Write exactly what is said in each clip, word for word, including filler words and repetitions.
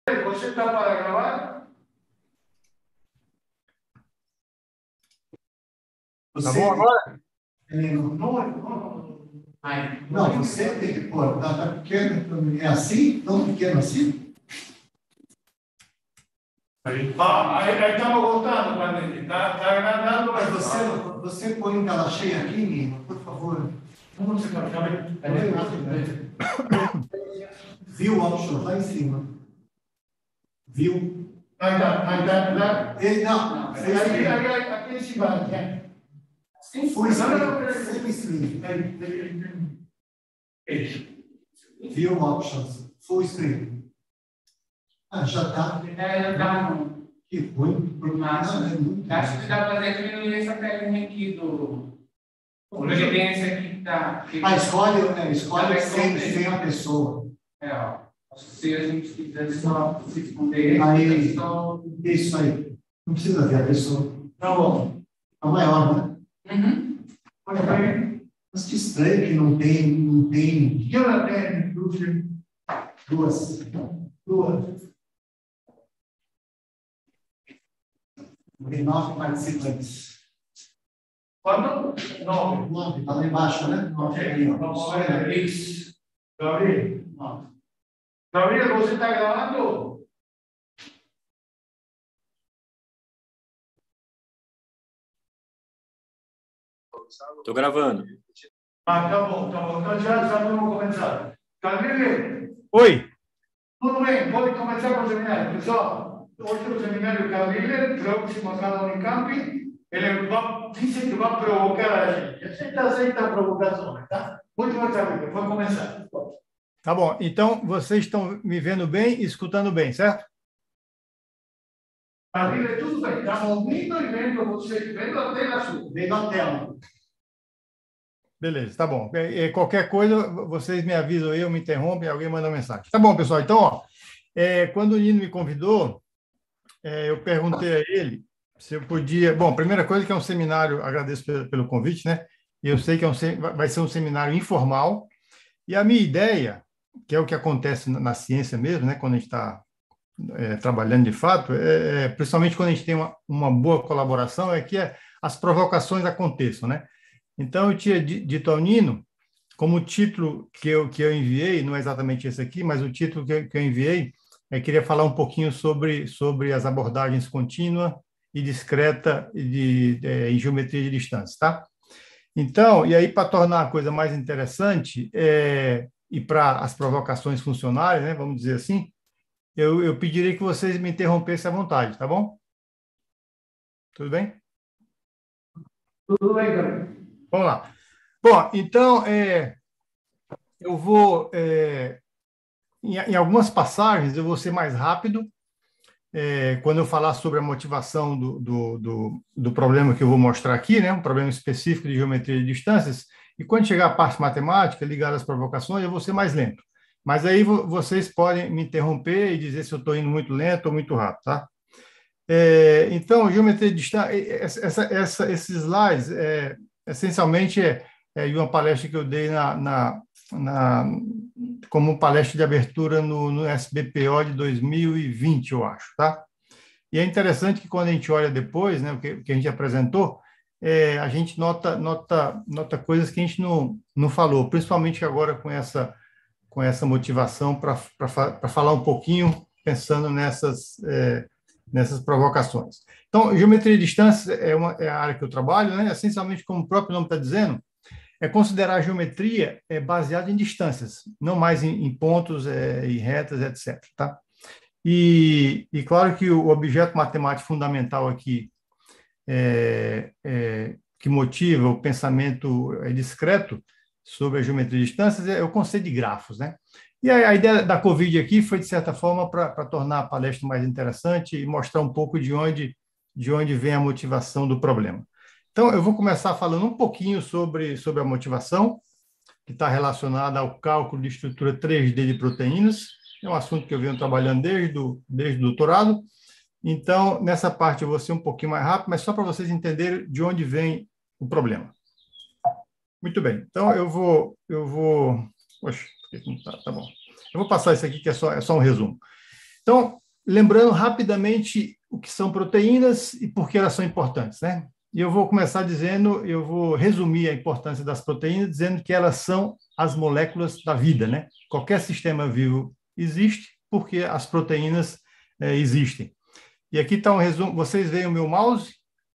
Você está para gravar? Você Tá bom agora? Não, não, não, não, você tem que pôr. Tá, tá pequeno, é assim? Tão pequeno assim? Ah, aí estamos voltando, Padre. Está tá agradando, Mas mas você, você põe em tela cheia aqui, Nino, por favor. Como você está? View options lá em cima. View. Aí está, aí está, lá. Ele, não, Aí, aí, aí, aí, aqui em cima, né? Full Não, não, não, screen. Full screen. Aí, isso. View options. Full screen. Ah, já está. É, já tá no Que ruim. máximo. Não, é muito Acho que dá para fazer diminuir essa telinha aqui do. Porque tem esse aqui que tá. que- Ah, escolhe, é, escolhe Também sem, comprei. sem a pessoa. É, ó. Se a gente quiser só se esconder, Aí. só. Isso aí. Não precisa ver a pessoa. Tá bom. A maior, né? Uhum. Muito bem. Mas que estranho que não tem, não tem E ela tem duas. duas. Duas. Tem nove participantes. Quando? Nove. Nove, está lá embaixo, né? Ok, vamos ver isso. Gabriel? Gabriel, você está gravando? Estou gravando. Ah, tá bom, tá bom. Então já, já vamos começar. Gabriel, Oi. tudo bem, pode começar com o seminário. Pessoal, hoje o seminário Gabriel, próximo a da Unicamp, ele vai, disse que vai provocar a gente. A gente aceita a provocação, tá? Muito bem, Gabriel, pode começar. Tá bom. Então, vocês estão me vendo bem e escutando bem, certo? Gabriel, tudo bem. Estamos ouvindo e vendo você, vendo a tela sua. Vem na tela. Beleza, tá bom. É, é, qualquer coisa, vocês me avisam aí, eu me interrompem, alguém manda mensagem. Tá bom, pessoal. Então, ó, é, quando o Nino me convidou, é, eu perguntei a ele se eu podia. Bom, primeira coisa que é um seminário, agradeço pelo, pelo convite, né? Eu sei que é um, vai ser um seminário informal, e a minha ideia, que é o que acontece na, na ciência mesmo, né? Quando a gente está é, trabalhando de fato, é, é, principalmente quando a gente tem uma, uma boa colaboração, é que é, as provocações aconteçam, né? Então, eu tinha dito ao Nino, como o título que eu, que eu enviei, não é exatamente esse aqui, mas o título que eu, que eu enviei, é queria falar um pouquinho sobre, sobre as abordagens contínua e discreta de, de, em geometria de distância, tá? Então, e aí, para tornar a coisa mais interessante, é, e para as provocações funcionarem, né, vamos dizer assim, eu, eu pediria que vocês me interrompessem à vontade, tá bom? Tudo bem? Tudo bem, Gabriel. Vamos lá. Bom, então, é, eu vou, é, em, em algumas passagens, eu vou ser mais rápido, é, quando eu falar sobre a motivação do, do, do, do problema que eu vou mostrar aqui, né, um problema específico de geometria de distâncias, e quando chegar a parte matemática, ligada às provocações, eu vou ser mais lento. Mas aí vo, vocês podem me interromper e dizer se eu estou indo muito lento ou muito rápido, tá? É, então, geometria de distância, essa, essa, esses slides, é, essencialmente, é, é de uma palestra que eu dei na, na, na, como palestra de abertura no, no S B P O de dois mil e vinte, eu acho, tá? E é interessante que quando a gente olha depois, né, o que, que a gente apresentou, é, a gente nota, nota, nota coisas que a gente não, não falou, principalmente agora com essa, com essa motivação para falar um pouquinho, pensando nessas... É, nessas provocações. Então, geometria de distância é, uma, é a área que eu trabalho, né? Essencialmente, como o próprio nome está dizendo, é considerar a geometria é, baseada em distâncias, não mais em, em pontos é, e retas, etcétera. Tá? E, e claro que o objeto matemático fundamental aqui é, é, que motiva o pensamento é, discreto sobre a geometria de distâncias é o conceito de grafos, né? E a, a ideia da Covid aqui foi, de certa forma, para tornar a palestra mais interessante e mostrar um pouco de onde, de onde vem a motivação do problema. Então, eu vou começar falando um pouquinho sobre, sobre a motivação, que está relacionada ao cálculo de estrutura três D de proteínas. É um assunto que eu venho trabalhando desde o, desde o doutorado. Então, nessa parte eu vou ser um pouquinho mais rápido, mas só para vocês entenderem de onde vem o problema. Muito bem. Então, eu vou... Eu vou... Poxa, por que não tá? Tá bom. Eu vou passar isso aqui, que é só, é só um resumo. Então, lembrando rapidamente o que são proteínas e por que elas são importantes, né? E eu vou começar dizendo, eu vou resumir a importância das proteínas dizendo que elas são as moléculas da vida, né? Qualquer sistema vivo existe porque as proteínas é, existem. E aqui está um resumo. Vocês veem o meu mouse?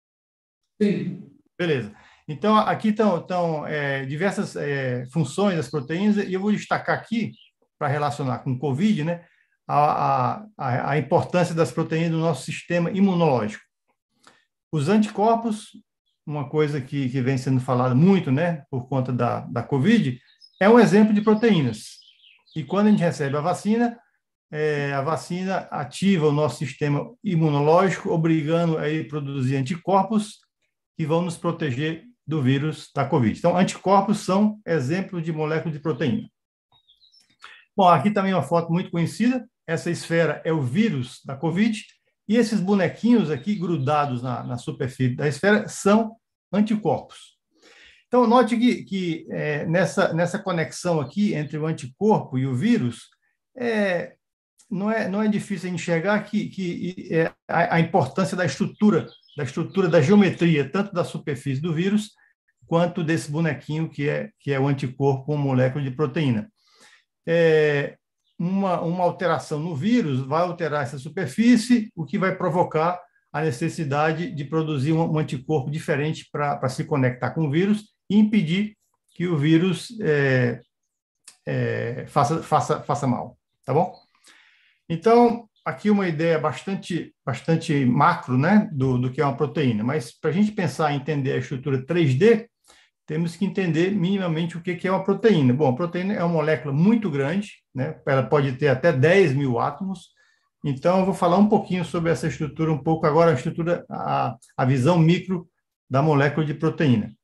Sim. Beleza. Então, aqui estão, estão é, diversas é, funções das proteínas e eu vou destacar aqui, para relacionar com o COVID, né, a, a, a importância das proteínas no nosso sistema imunológico. Os anticorpos, uma coisa que, que vem sendo falada muito, né, por conta da, da COVID, é um exemplo de proteínas. E quando a gente recebe a vacina, é, a vacina ativa o nosso sistema imunológico, obrigando a ele produzir anticorpos que vão nos proteger do vírus da COVID. Então, anticorpos são exemplos de moléculas de proteína. Bom, aqui também uma foto muito conhecida. Essa esfera é o vírus da COVID. E esses bonequinhos aqui, grudados na, na superfície da esfera, são anticorpos. Então, note que, que é, nessa, nessa conexão aqui entre o anticorpo e o vírus, é, não, é, não é difícil enxergar que, que é, a, a importância da estrutura, da estrutura, da geometria, tanto da superfície do vírus, quanto desse bonequinho que é, que é o anticorpo com molécula de proteína. É, uma, uma alteração no vírus vai alterar essa superfície, o que vai provocar a necessidade de produzir um, um anticorpo diferente para se conectar com o vírus e impedir que o vírus é, é, faça, faça, faça mal, tá bom? Então, aqui uma ideia bastante, bastante macro, né, do, do que é uma proteína, mas para a gente pensar em entender a estrutura três D, temos que entender minimamente o que é uma proteína. Bom, a proteína é uma molécula muito grande, né? Ela pode ter até dez mil átomos. Então, eu vou falar um pouquinho sobre essa estrutura, um pouco agora, a estrutura, a, a visão micro da molécula de proteína.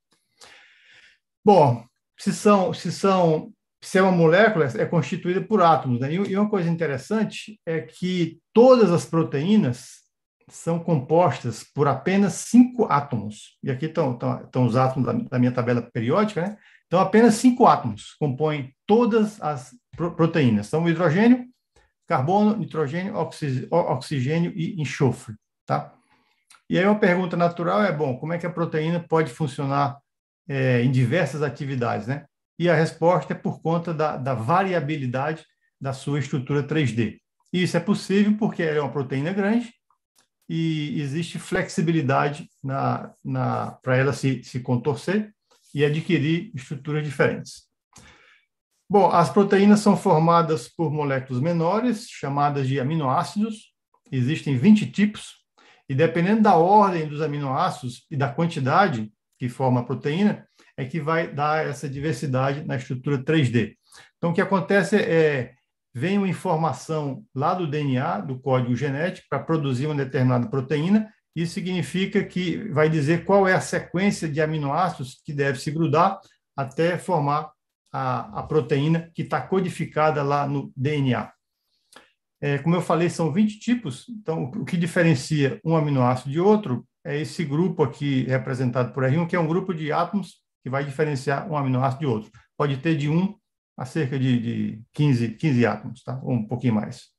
Bom, se, são, se, são, se é uma molécula, é constituída por átomos, né? E uma coisa interessante é que todas as proteínas são compostas por apenas cinco átomos. E aqui estão, estão, estão os átomos da, da minha tabela periódica, né? Então, apenas cinco átomos compõem todas as proteínas. São o hidrogênio, carbono, nitrogênio, oxigênio e enxofre, tá? E aí uma pergunta natural é, bom, como é que a proteína pode funcionar é, em diversas atividades, né? E a resposta é por conta da, da variabilidade da sua estrutura três D. E isso é possível porque ela é uma proteína grande, e existe flexibilidade na, na, para ela se, se contorcer e adquirir estruturas diferentes. Bom, as proteínas são formadas por moléculas menores, chamadas de aminoácidos. Existem vinte tipos, e dependendo da ordem dos aminoácidos e da quantidade que forma a proteína, é que vai dar essa diversidade na estrutura três D. Então, o que acontece é vem uma informação lá do D N A, do código genético, para produzir uma determinada proteína. Isso significa que vai dizer qual é a sequência de aminoácidos que deve se grudar até formar a, a proteína que está codificada lá no D N A. É, como eu falei, são vinte tipos. Então, o que diferencia um aminoácido de outro é esse grupo aqui representado por R um, que é um grupo de átomos que vai diferenciar um aminoácido de outro. Pode ter de um a cerca de, de quinze, quinze átomos, tá? Ou um pouquinho mais.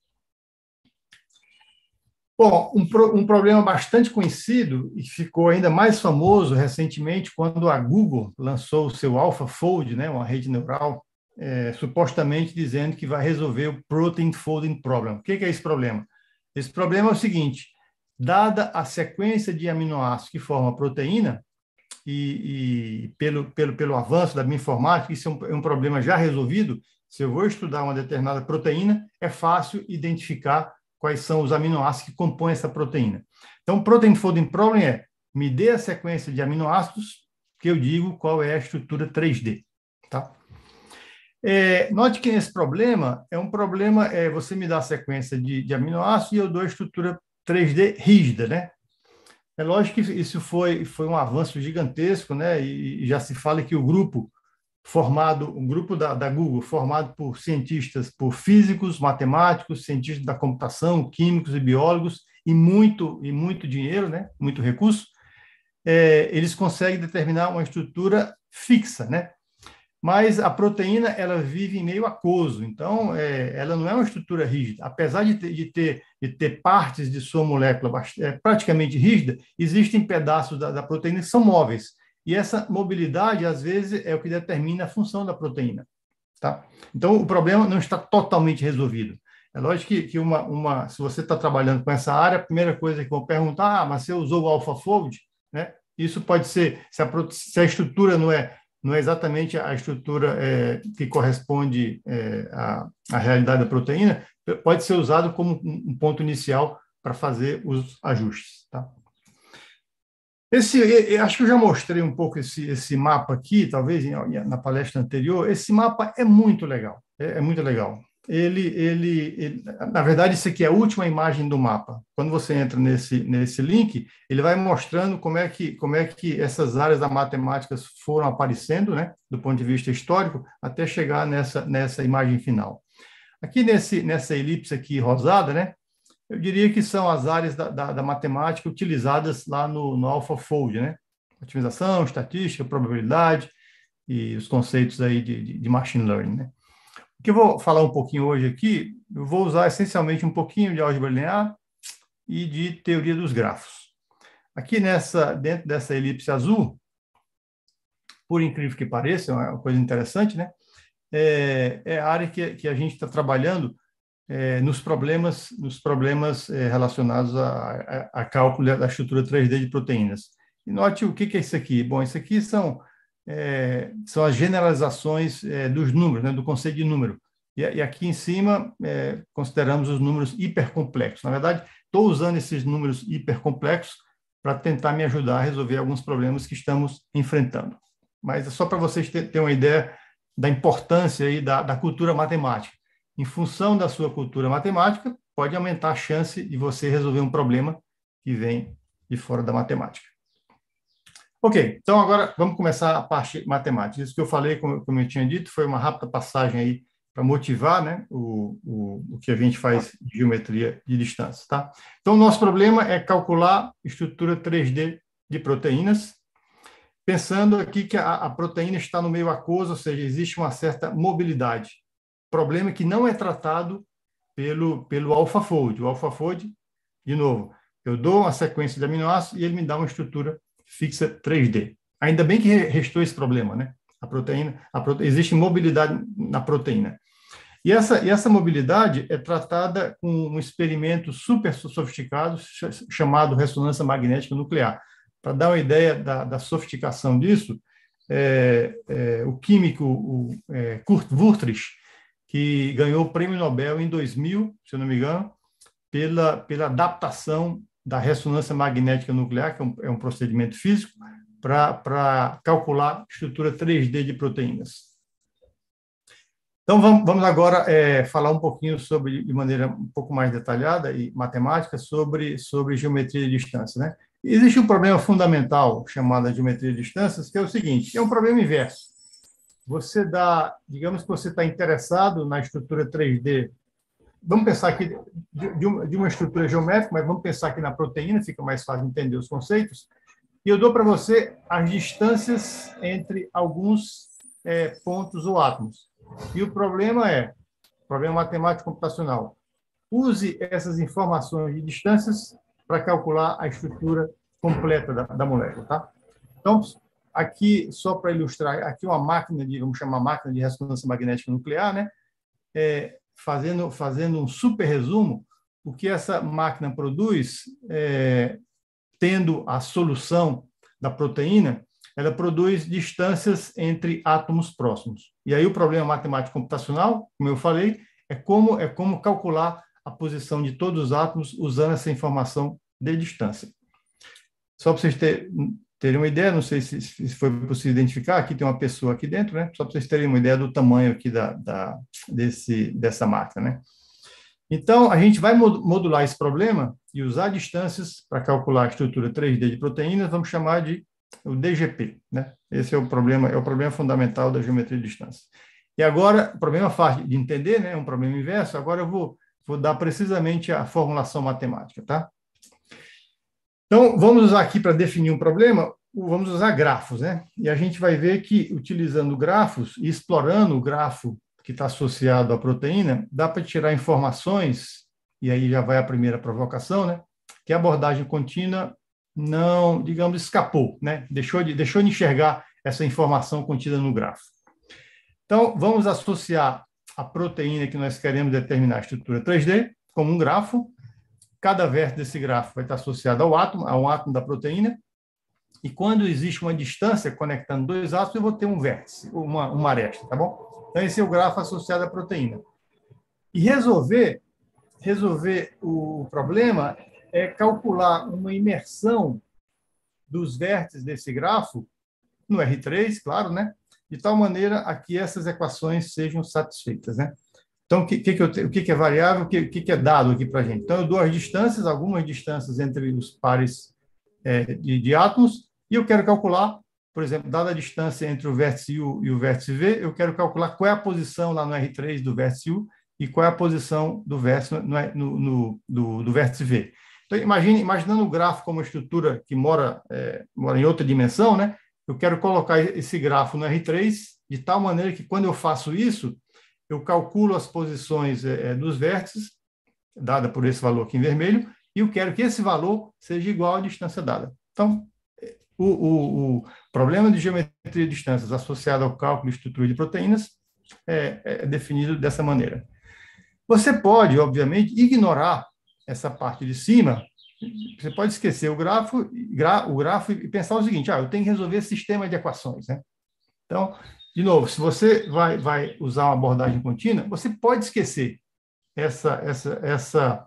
Bom, um, pro, um problema bastante conhecido e que ficou ainda mais famoso recentemente quando a Google lançou o seu AlphaFold, né, uma rede neural, é, supostamente dizendo que vai resolver o Protein Folding Problem. O que é esse problema? Esse problema é o seguinte, dada a sequência de aminoácidos que formam a proteína, e, e pelo, pelo, pelo avanço da bioinformática, isso é um, é um problema já resolvido. Se eu vou estudar uma determinada proteína, é fácil identificar quais são os aminoácidos que compõem essa proteína. Então, o Protein Folding Problem é, me dê a sequência de aminoácidos que eu digo qual é a estrutura três D. Tá? É, note que nesse problema, é um problema, é, você me dá a sequência de, de aminoácidos e eu dou a estrutura três D rígida, né? É lógico que isso foi, foi um avanço gigantesco, né? E, e já se fala que o grupo formado, o grupo da, da Google, formado por cientistas, por físicos, matemáticos, cientistas da computação, químicos e biólogos, e muito, e muito dinheiro, né? Muito recurso, é, eles conseguem determinar uma estrutura fixa, né? Mas a proteína, ela vive em meio aquoso, então é, ela não é uma estrutura rígida. Apesar de ter, de ter, de ter partes de sua molécula bastante, é, praticamente rígida, existem pedaços da, da proteína que são móveis. E essa mobilidade, às vezes, é o que determina a função da proteína. Tá? Então, o problema não está totalmente resolvido. É lógico que, que uma, uma, se você está trabalhando com essa área, a primeira coisa que vão perguntar, ah, mas você usou o AlphaFold, né? Isso pode ser, se a, se a estrutura não é, não é exatamente a estrutura é, que corresponde é, à, à realidade da proteína, pode ser usado como um, um ponto inicial para fazer os ajustes. Tá? Esse, eu acho que eu já mostrei um pouco esse, esse mapa aqui, talvez na palestra anterior. Esse mapa é muito legal, é, é muito legal. Ele, ele, ele, na verdade, isso aqui é a última imagem do mapa. Quando você entra nesse, nesse link, ele vai mostrando como é que, como é que essas áreas da matemática foram aparecendo, né, do ponto de vista histórico, até chegar nessa, nessa imagem final. Aqui nesse, nessa elipse aqui rosada, né, eu diria que são as áreas da, da, da matemática utilizadas lá no, no AlphaFold, né? Otimização, estatística, probabilidade e os conceitos aí de, de, de machine learning, né? O que eu vou falar um pouquinho hoje aqui, eu vou usar essencialmente um pouquinho de álgebra linear e de teoria dos grafos. Aqui nessa, dentro dessa elipse azul, por incrível que pareça, é uma coisa interessante, né? É, é a área que, que a gente está trabalhando É, nos problemas, nos problemas é, relacionados a, a, a cálculo da estrutura três D de proteínas. E note o que, que é isso aqui. Bom, isso aqui são, é, são as generalizações é, dos números, né, do conceito de número. E, e aqui em cima, é, consideramos os números hipercomplexos. Na verdade, estou usando esses números hipercomplexos para tentar me ajudar a resolver alguns problemas que estamos enfrentando. Mas é só para vocês terem ter uma ideia da importância aí da, da cultura matemática. Em função da sua cultura matemática, pode aumentar a chance de você resolver um problema que vem de fora da matemática. Ok, então agora vamos começar a parte matemática. Isso que eu falei, como, como eu tinha dito, foi uma rápida passagem aí para motivar, né, o, o, o que a gente faz de geometria de distância. Tá? Então, o nosso problema é calcular estrutura três D de proteínas, pensando aqui que a, a proteína está no meio aquoso, ou seja, existe uma certa mobilidade. Problema que não é tratado pelo, pelo AlphaFold. O AlphaFold, de novo, eu dou uma sequência de aminoácidos e ele me dá uma estrutura fixa três D. Ainda bem que restou esse problema, né? A proteína, a prote... existe mobilidade na proteína. E essa, e essa mobilidade é tratada com um experimento super sofisticado chamado ressonância magnética nuclear. Para dar uma ideia da, da sofisticação disso, é, é, o químico o, é, Kurt Wurtrich, que ganhou o prêmio Nobel em dois mil, se eu não me engano, pela, pela adaptação da ressonância magnética nuclear, que é um, é um procedimento físico, para calcular estrutura três D de proteínas. Então, vamos, vamos agora é, falar um pouquinho sobre, de maneira um pouco mais detalhada e matemática, sobre, sobre geometria de distância, né? Existe um problema fundamental chamado geometria de distâncias, que é o seguinte, é um problema inverso. Você dá, digamos que você está interessado na estrutura três D, vamos pensar aqui de, de, uma, de uma estrutura geométrica, mas vamos pensar aqui na proteína, fica mais fácil entender os conceitos, e eu dou para você as distâncias entre alguns é, pontos ou átomos. E o problema é, problema matemático computacional, use essas informações de distâncias para calcular a estrutura completa da, da molécula, tá? Então, aqui, só para ilustrar, aqui uma máquina de, vamos chamar máquina de ressonância magnética nuclear, né? É, fazendo, fazendo um super resumo, o que essa máquina produz, é, tendo a solução da proteína, ela produz distâncias entre átomos próximos. E aí o problema matemático computacional, como eu falei, é como, é como calcular a posição de todos os átomos usando essa informação de distância. Só para vocês terem terem uma ideia, não sei se, se foi possível identificar, aqui tem uma pessoa aqui dentro, né? Só para vocês terem uma ideia do tamanho aqui da, da, desse, dessa máquina, né? Então, a gente vai modular esse problema e usar distâncias para calcular a estrutura três D de proteínas, vamos chamar de o D G P, né? Esse é o problema, é o problema fundamental da geometria de distância. E agora, o problema fácil de entender, né? É um problema inverso, agora eu vou, vou dar precisamente a formulação matemática, tá? Então, vamos usar aqui para definir um problema vamos usar grafos, né? E a gente vai ver que, utilizando grafos e explorando o grafo que está associado à proteína, dá para tirar informações, e aí já vai a primeira provocação, né? Que a abordagem contínua não, digamos, escapou, né? Deixou de, deixou de enxergar essa informação contida no grafo. Então, vamos associar a proteína que nós queremos determinar a estrutura três D como um grafo. Cada vértice desse grafo vai estar associado ao átomo, ao átomo da proteína, e quando existe uma distância conectando dois átomos, eu vou ter um vértice, uma, uma aresta, tá bom? Então, esse é o grafo associado à proteína. E resolver, resolver o problema é calcular uma imersão dos vértices desse grafo no R três, claro, né? De tal maneira a que essas equações sejam satisfeitas, né? Então, o que, que, que, eu te, o que, que é variável, o que, que, que é dado aqui para a gente? Então, eu dou as distâncias, algumas distâncias entre os pares é, de, de átomos, e eu quero calcular, por exemplo, dada a distância entre o vértice U e o vértice V, eu quero calcular qual é a posição lá no R três do vértice U e qual é a posição do vértice, no, no, no, do, do vértice V. Então, imagine, imaginando o grafo como uma estrutura que mora, é, mora em outra dimensão, né? Eu quero colocar esse grafo no R três de tal maneira que, quando eu faço isso, eu calculo as posições é, dos vértices, dada por esse valor aqui em vermelho, e eu quero que esse valor seja igual à distância dada. Então, o, o, o problema de geometria de distâncias associado ao cálculo de estrutura de proteínas é, é definido dessa maneira. Você pode, obviamente, ignorar essa parte de cima. Você pode esquecer o grafo, gra, o grafo e pensar o seguinte: ah, eu tenho que resolver esse sistema de equações, né? Então, de novo, se você vai, vai usar uma abordagem contínua, você pode esquecer essa, essa, essa,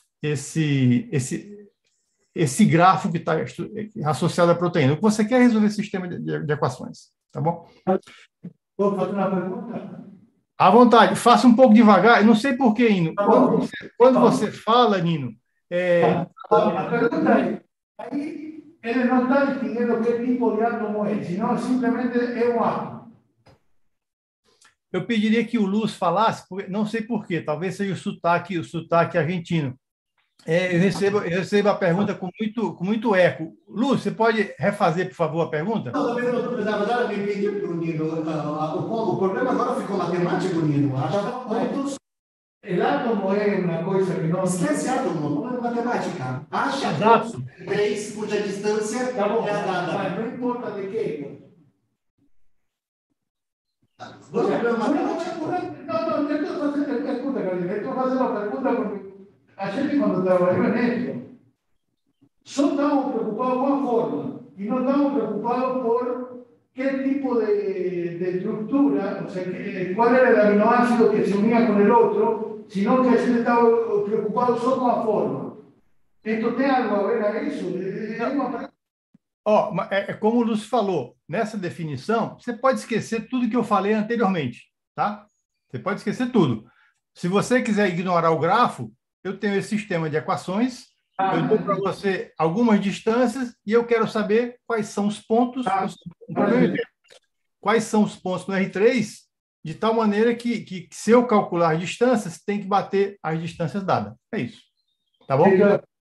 esse, esse, esse grafo que está associado à proteína. O que você quer é resolver esse sistema de, de, de equações, tá bom? Posso fazer uma pergunta? À vontade, faça um pouco devagar. Eu não sei por que, Nino. Quando você, quando você fala, Nino... É... A pergunta é, aí ele não está distinguindo que tipo de átomo é, senão simplesmente é um átomo. Eu pediria que o Luz falasse, não sei por quê, talvez seja o sotaque, o sotaque argentino. É, eu, recebo, eu recebo a pergunta com muito, com muito eco. Luz, você pode refazer, por favor, a pergunta? Não, na verdade, eu entendi para o Nino. O problema agora ficou matemático, Nino. Acha pontos. O átomo é uma coisa que não... Esquece átomo, não é matemática. Acha Exato. três cuja distância Tá bom, é a dada. mas não importa de que. Não, não, não, não, eu estou fazendo, escuta, Carolina, estou fazendo a pergunta porque a gente, quando trabalhou nisso, só estamos preocupados com a forma e não estamos preocupados por que tipo de, de estrutura, o sea, que, cuál era el aminoácido que se unía con el otro, sino que a gente estaba preocupado só com a forma. Esto tem algo a ver a isso? É uma pergunta. Ó, é, é como o Lúcio falou, nessa definição, você pode esquecer tudo que eu falei anteriormente, tá? Você pode esquecer tudo. Se você quiser ignorar o grafo, eu tenho esse sistema de equações, ah, eu dou para você algumas distâncias e eu quero saber quais são os pontos, ah, quais são os pontos no R três, de tal maneira que, que, se eu calcular as distâncias, tem que bater as distâncias dadas. É isso. Tá bom?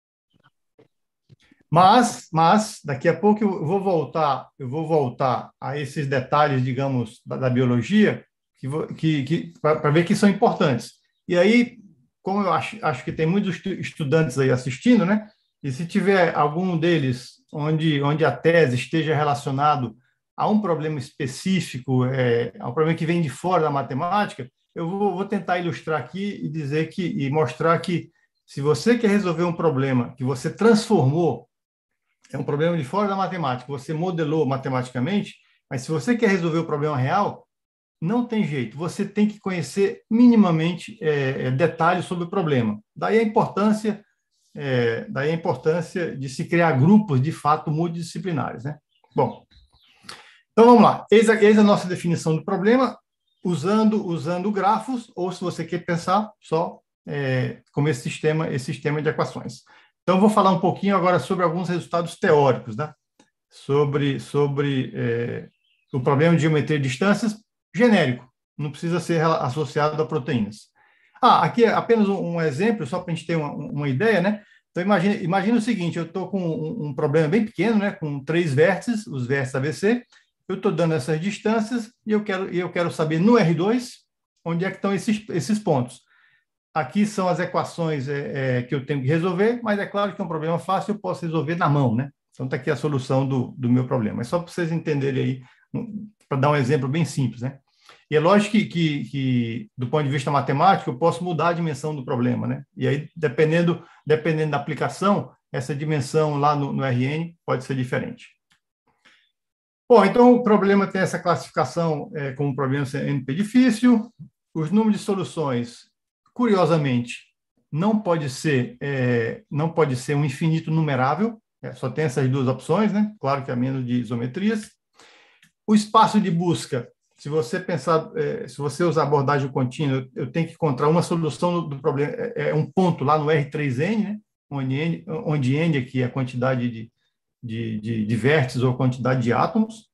Mas, mas daqui a pouco eu vou voltar, eu vou voltar a esses detalhes, digamos, da, da biologia, que, que, que para ver que são importantes. E aí, como eu acho, acho que tem muitos estudantes aí assistindo, né? E se tiver algum deles onde, onde a tese esteja relacionado a um problema específico, é, a um problema que vem de fora da matemática, eu vou, vou tentar ilustrar aqui e dizer que, e mostrar que, se você quer resolver um problema que você transformou, é um problema de fora da matemática, você modelou matematicamente, mas se você quer resolver o problema real, não tem jeito, você tem que conhecer minimamente é, detalhes sobre o problema. Daí a importância, é, daí a importância de se criar grupos, de fato, multidisciplinares, né? Bom, então vamos lá. Eis a, eis a nossa definição do problema, usando, usando grafos, ou se você quer pensar só é, como esse sistema, esse sistema de equações. Então, vou falar um pouquinho agora sobre alguns resultados teóricos, né? Sobre, sobre é, o problema de geometria de distâncias genérico, não precisa ser associado a proteínas. Ah, aqui é apenas um, um exemplo, só para a gente ter uma, uma ideia, né? Então, imagina, imagina o seguinte, eu estou com um, um problema bem pequeno, né, com três vértices, os vértices A B C, eu estou dando essas distâncias e eu quero, eu quero saber no R dois onde é que estão esses, esses pontos. Aqui são as equações é, é, que eu tenho que resolver, mas é claro que é um problema fácil, eu posso resolver na mão, né? Então, está aqui a solução do, do meu problema. É só para vocês entenderem aí, um, para dar um exemplo bem simples, né? E é lógico que, que, que, do ponto de vista matemático, eu posso mudar a dimensão do problema, né? E aí, dependendo, dependendo da aplicação, essa dimensão lá no, no R N pode ser diferente. Bom, então o problema tem essa classificação é, como problema N P difícil. Os números de soluções, curiosamente, não pode ser, é, não pode ser um infinito numerável, é, só tem essas duas opções, né? Claro que é menos de isometrias. O espaço de busca, se você pensar, é, se você usar abordagem contínua, eu tenho que encontrar uma solução do, do problema, é, é um ponto lá no R três N, né? Onde N, onde N aqui é a quantidade de, de, de, de vértices ou quantidade de átomos.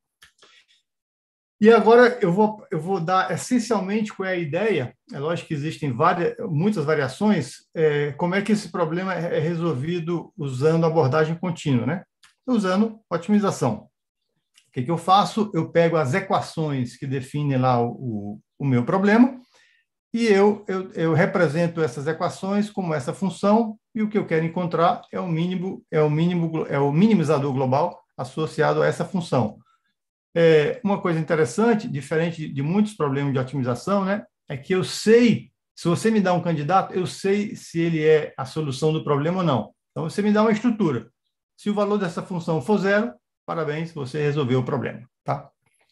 E agora eu vou, eu vou dar essencialmente qual é a ideia, é lógico que existem várias, muitas variações, é, como é que esse problema é resolvido usando abordagem contínua, né? Usando otimização. O que, que eu faço? Eu pego as equações que definem lá o, o, o meu problema e eu, eu, eu represento essas equações como essa função e o que eu quero encontrar é o mínimo, é o mínimo, é o minimizador global associado a essa função. É, uma coisa interessante, diferente de muitos problemas de otimização, né, é que eu sei, se você me dá um candidato, eu sei se ele é a solução do problema ou não. Então, você me dá uma estrutura. Se o valor dessa função for zero, parabéns, você resolveu o problema. Tá?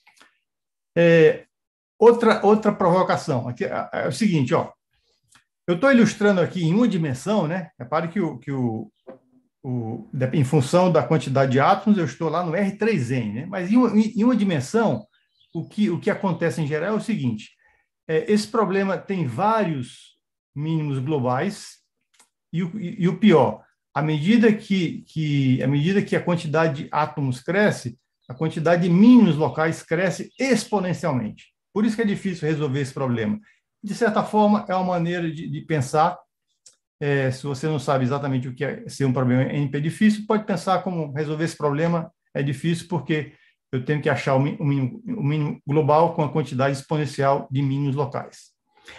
É, outra, outra provocação, aqui é, é o seguinte, ó, eu estou ilustrando aqui em uma dimensão, né? Repare que o, que o O, em função da quantidade de átomos, eu estou lá no R três N, né? Mas em uma, em uma dimensão, o que, o que acontece em geral é o seguinte, é, esse problema tem vários mínimos globais e o, e, e o pior, à medida que, que, à medida que a quantidade de átomos cresce, a quantidade de mínimos locais cresce exponencialmente. Por isso que é difícil resolver esse problema. De certa forma, é uma maneira de, de pensar. É, se você não sabe exatamente o que é ser um problema N P difícil, pode pensar como resolver esse problema é difícil porque eu tenho que achar o mínimo, o mínimo global com a quantidade exponencial de mínimos locais.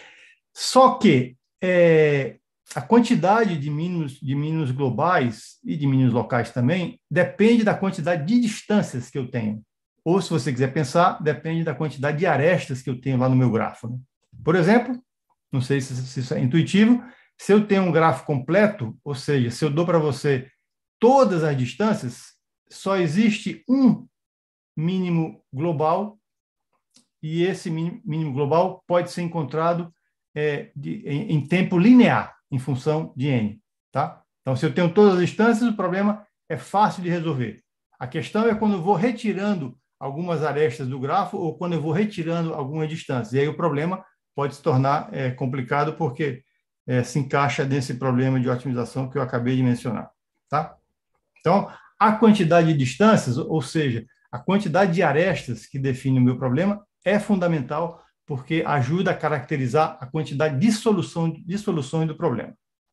Só que é, a quantidade de mínimos, de mínimos globais e de mínimos locais também depende da quantidade de distâncias que eu tenho. Ou, se você quiser pensar, depende da quantidade de arestas que eu tenho lá no meu grafo. Né? Por exemplo, não sei se, se isso é intuitivo, se eu tenho um grafo completo, ou seja, se eu dou para você todas as distâncias, só existe um mínimo global e esse mínimo global pode ser encontrado é, de, em, em tempo linear, em função de n. Tá? Então, se eu tenho todas as distâncias, o problema é fácil de resolver. A questão é quando eu vou retirando algumas arestas do grafo ou quando eu vou retirando algumas distâncias. E aí o problema pode se tornar é, complicado porque É, se encaixa nesse problema de otimização que eu acabei de mencionar. Tá? Então, a quantidade de distâncias, ou seja, a quantidade de arestas que define o meu problema, é fundamental porque ajuda a caracterizar a quantidade de, solução, de soluções do problema.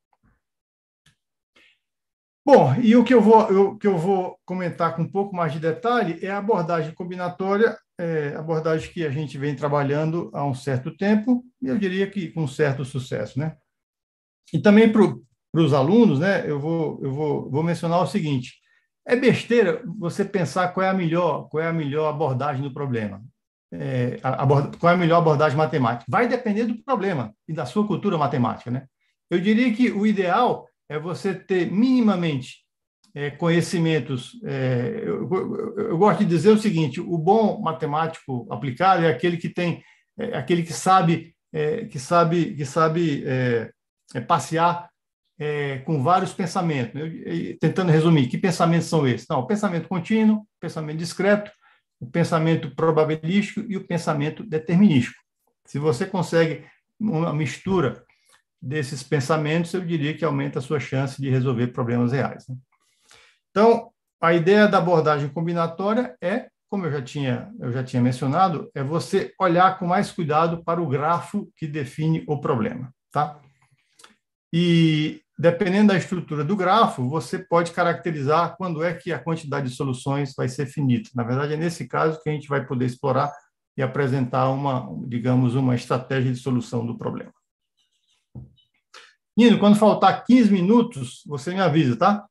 Bom, e o que eu vou, o que eu vou comentar com um pouco mais de detalhe é a abordagem combinatória, é, abordagem que a gente vem trabalhando há um certo tempo, e eu diria que com certo sucesso, né? E também para os alunos, né, eu, vou, eu vou, vou mencionar o seguinte, é besteira você pensar qual é a melhor, qual é a melhor abordagem do problema, é, abord, qual é a melhor abordagem matemática. Vai depender do problema e da sua cultura matemática. Né? Eu diria que o ideal é você ter minimamente é, conhecimentos. É, eu, eu, eu gosto de dizer o seguinte, o bom matemático aplicado é aquele que tem, é, aquele que sabe, é, que sabe, que sabe é, É passear é, com vários pensamentos. Eu, eu, tentando resumir, que pensamentos são esses? Não, o pensamento contínuo, o pensamento discreto, o pensamento probabilístico e o pensamento determinístico. Se você consegue uma mistura desses pensamentos, eu diria que aumenta a sua chance de resolver problemas reais. Né? Então, a ideia da abordagem combinatória é, como eu já tinha, eu já tinha mencionado, é você olhar com mais cuidado para o grafo que define o problema. Tá? E dependendo da estrutura do grafo, você pode caracterizar quando é que a quantidade de soluções vai ser finita. Na verdade, é nesse caso que a gente vai poder explorar e apresentar uma, digamos, uma estratégia de solução do problema. Nino, quando faltar quinze minutos, você me avisa, tá?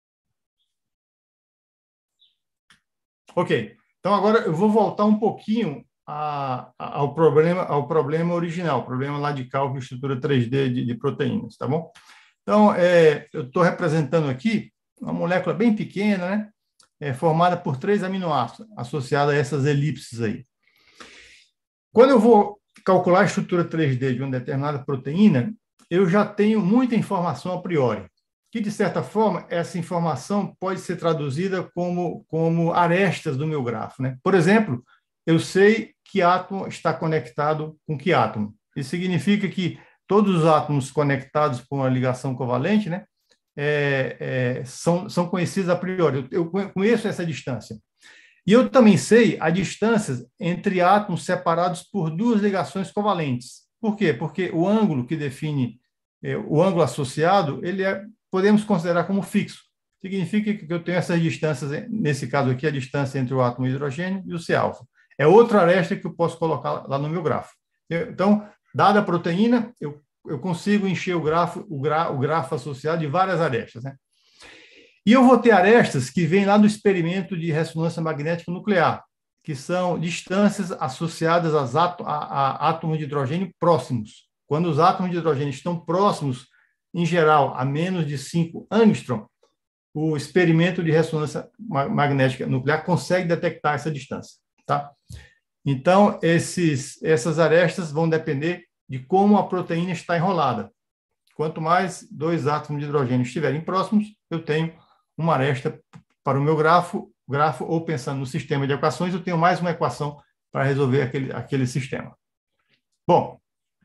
Ok. Então, agora eu vou voltar um pouquinho a, a, ao, problema, ao problema original, problema lá de cálculo de estrutura três D de, de proteínas, tá bom? Então, é, eu estou representando aqui uma molécula bem pequena, né? É, formada por três aminoácidos, associada a essas elipses aí. Quando eu vou calcular a estrutura três D de uma determinada proteína, eu já tenho muita informação a priori, que, de certa forma, essa informação pode ser traduzida como, como arestas do meu grafo, né? Por exemplo, eu sei que átomo está conectado com que átomo. Isso significa que todos os átomos conectados por uma ligação covalente, né, é, é, são, são conhecidos a priori. Eu, eu conheço essa distância. E eu também sei a distância entre átomos separados por duas ligações covalentes. Por quê? Porque o ângulo que define é, o ângulo associado, ele é, podemos considerar como fixo. Significa que eu tenho essas distâncias, nesse caso aqui, a distância entre o átomo hidrogênio e o C-alfa. É outra aresta que eu posso colocar lá no meu grafo. Então, dada a proteína, eu, eu consigo encher o grafo, o, gra, o grafo associado de várias arestas, né? E eu vou ter arestas que vêm lá do experimento de ressonância magnética nuclear, que são distâncias associadas a, a átomos de hidrogênio próximos. Quando os átomos de hidrogênio estão próximos, em geral, a menos de cinco angstrom, o experimento de ressonância magnética nuclear consegue detectar essa distância, tá? Então, esses, essas arestas vão depender de como a proteína está enrolada. Quanto mais dois átomos de hidrogênio estiverem próximos, eu tenho uma aresta para o meu grafo, grafo, ou pensando no sistema de equações, eu tenho mais uma equação para resolver aquele, aquele sistema. Bom,